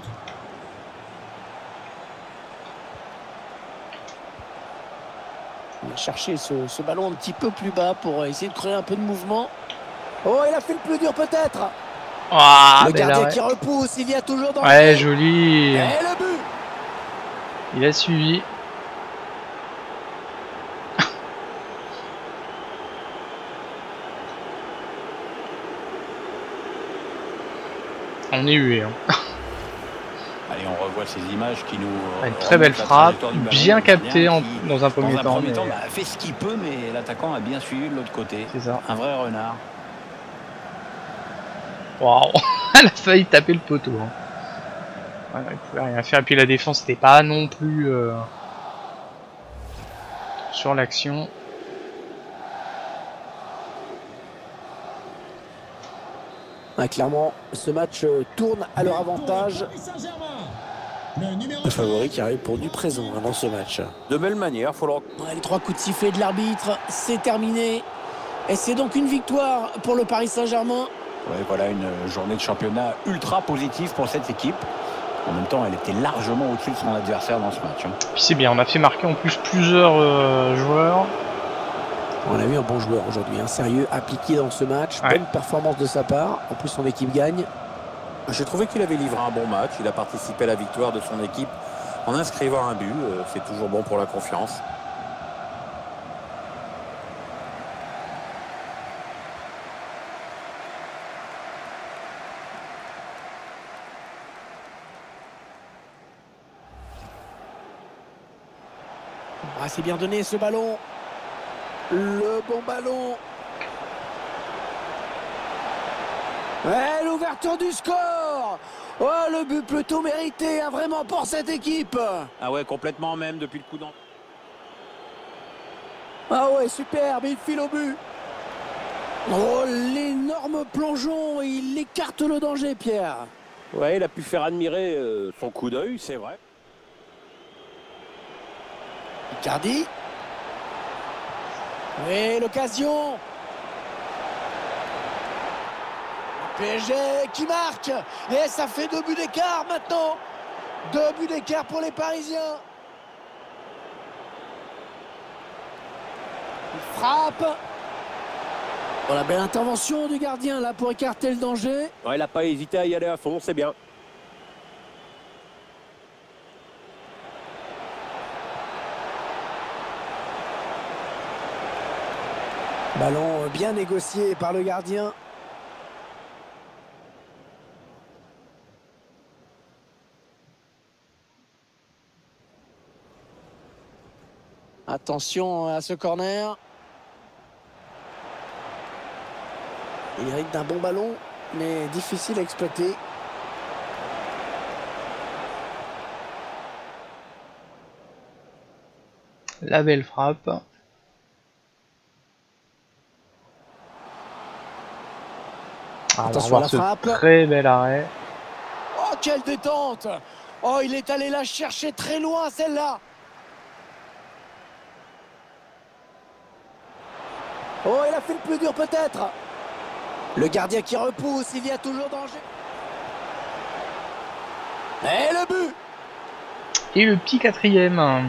Il va chercher ce ballon un petit peu plus bas pour essayer de créer un peu de mouvement. Oh, il a fait le plus dur peut-être. Ah, Le bel gardien arrêt. qui repousse, il y a toujours dans Ouais, le... joli. Et le but. Il a suivi. On est hué. Hein. Allez, on revoit ces images qui nous... Une très belle remontent la frappe, trajectoire du ballon. bien Le gardien captée qui, dans un premier Dans un temps. premier mais- temps, bah, fait ce qu'il peut, mais l'attaquant a bien suivi de l'autre côté. C'est ça. Un vrai renard. Waouh, elle a failli taper le poteau. Hein. Ouais, il pouvait rien faire. Et puis la défense n'était pas non plus sur l'action. Ah, clairement, ce match tourne à leur avantage. Paris Saint-Germain. Le numéro Le favori qui arrive pour du présent dans ce match. De belle manière, faut le Ouais, les 3 coups de sifflet de l'arbitre, c'est terminé. Et c'est donc une victoire pour le Paris Saint-Germain. Ouais, voilà une journée de championnat ultra positive pour cette équipe. En même temps, elle était largement au-dessus de son adversaire dans ce match. Hein. Puis c'est bien, on a fait marquer en plus plusieurs joueurs. On a vu un bon joueur aujourd'hui, un sérieux, appliqué dans ce match. Ouais. Bonne performance de sa part. En plus, son équipe gagne. J'ai trouvé qu'il avait livré un bon match. Il a participé à la victoire de son équipe en inscrivant un but. C'est toujours bon pour la confiance. Ah, c'est bien donné ce ballon. Le bon ballon. Ouais, l'ouverture du score. Oh, le but plutôt mérité, hein, vraiment pour cette équipe. Ah ouais, complètement même depuis le coup d'envoi. Ah ouais, superbe, il file au but. Oh, l'énorme plongeon, il écarte le danger, Pierre. Ouais, il a pu faire admirer son coup d'œil, c'est vrai. Icardi. Oui, l'occasion. PSG qui marque. Et ça fait 2 buts d'écart maintenant. 2 buts d'écart pour les Parisiens. Il frappe. Bon, la belle intervention du gardien là pour écarter le danger. Ouais, il n'a pas hésité à y aller à fond, c'est bien. Ballon bien négocié par le gardien. Attention à ce corner. Il hérite d'un bon ballon, mais difficile à exploiter. La belle frappe. Ah, on va Attention à revoir la ce frappe. très bel arrêt. Oh, quelle détente! Oh, il est allé la chercher très loin, celle-là. Oh, il a fait le plus dur, peut-être. Le gardien qui repousse, il y a toujours danger. Et le but! Et le petit quatrième. Ah,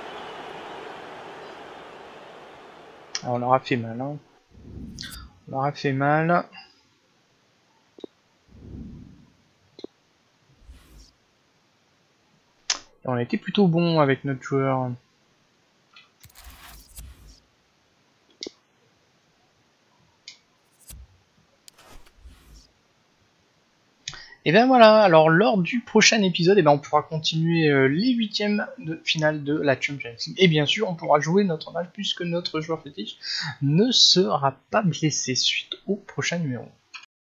on leur a fait mal. Hein. On leur a fait mal. Et on a été plutôt bon avec notre joueur. Et bien voilà, alors lors du prochain épisode, on pourra continuer les huitièmes de finale de la Champions League. Et bien sûr, on pourra jouer notre match puisque notre joueur fétiche ne sera pas blessé suite au prochain numéro.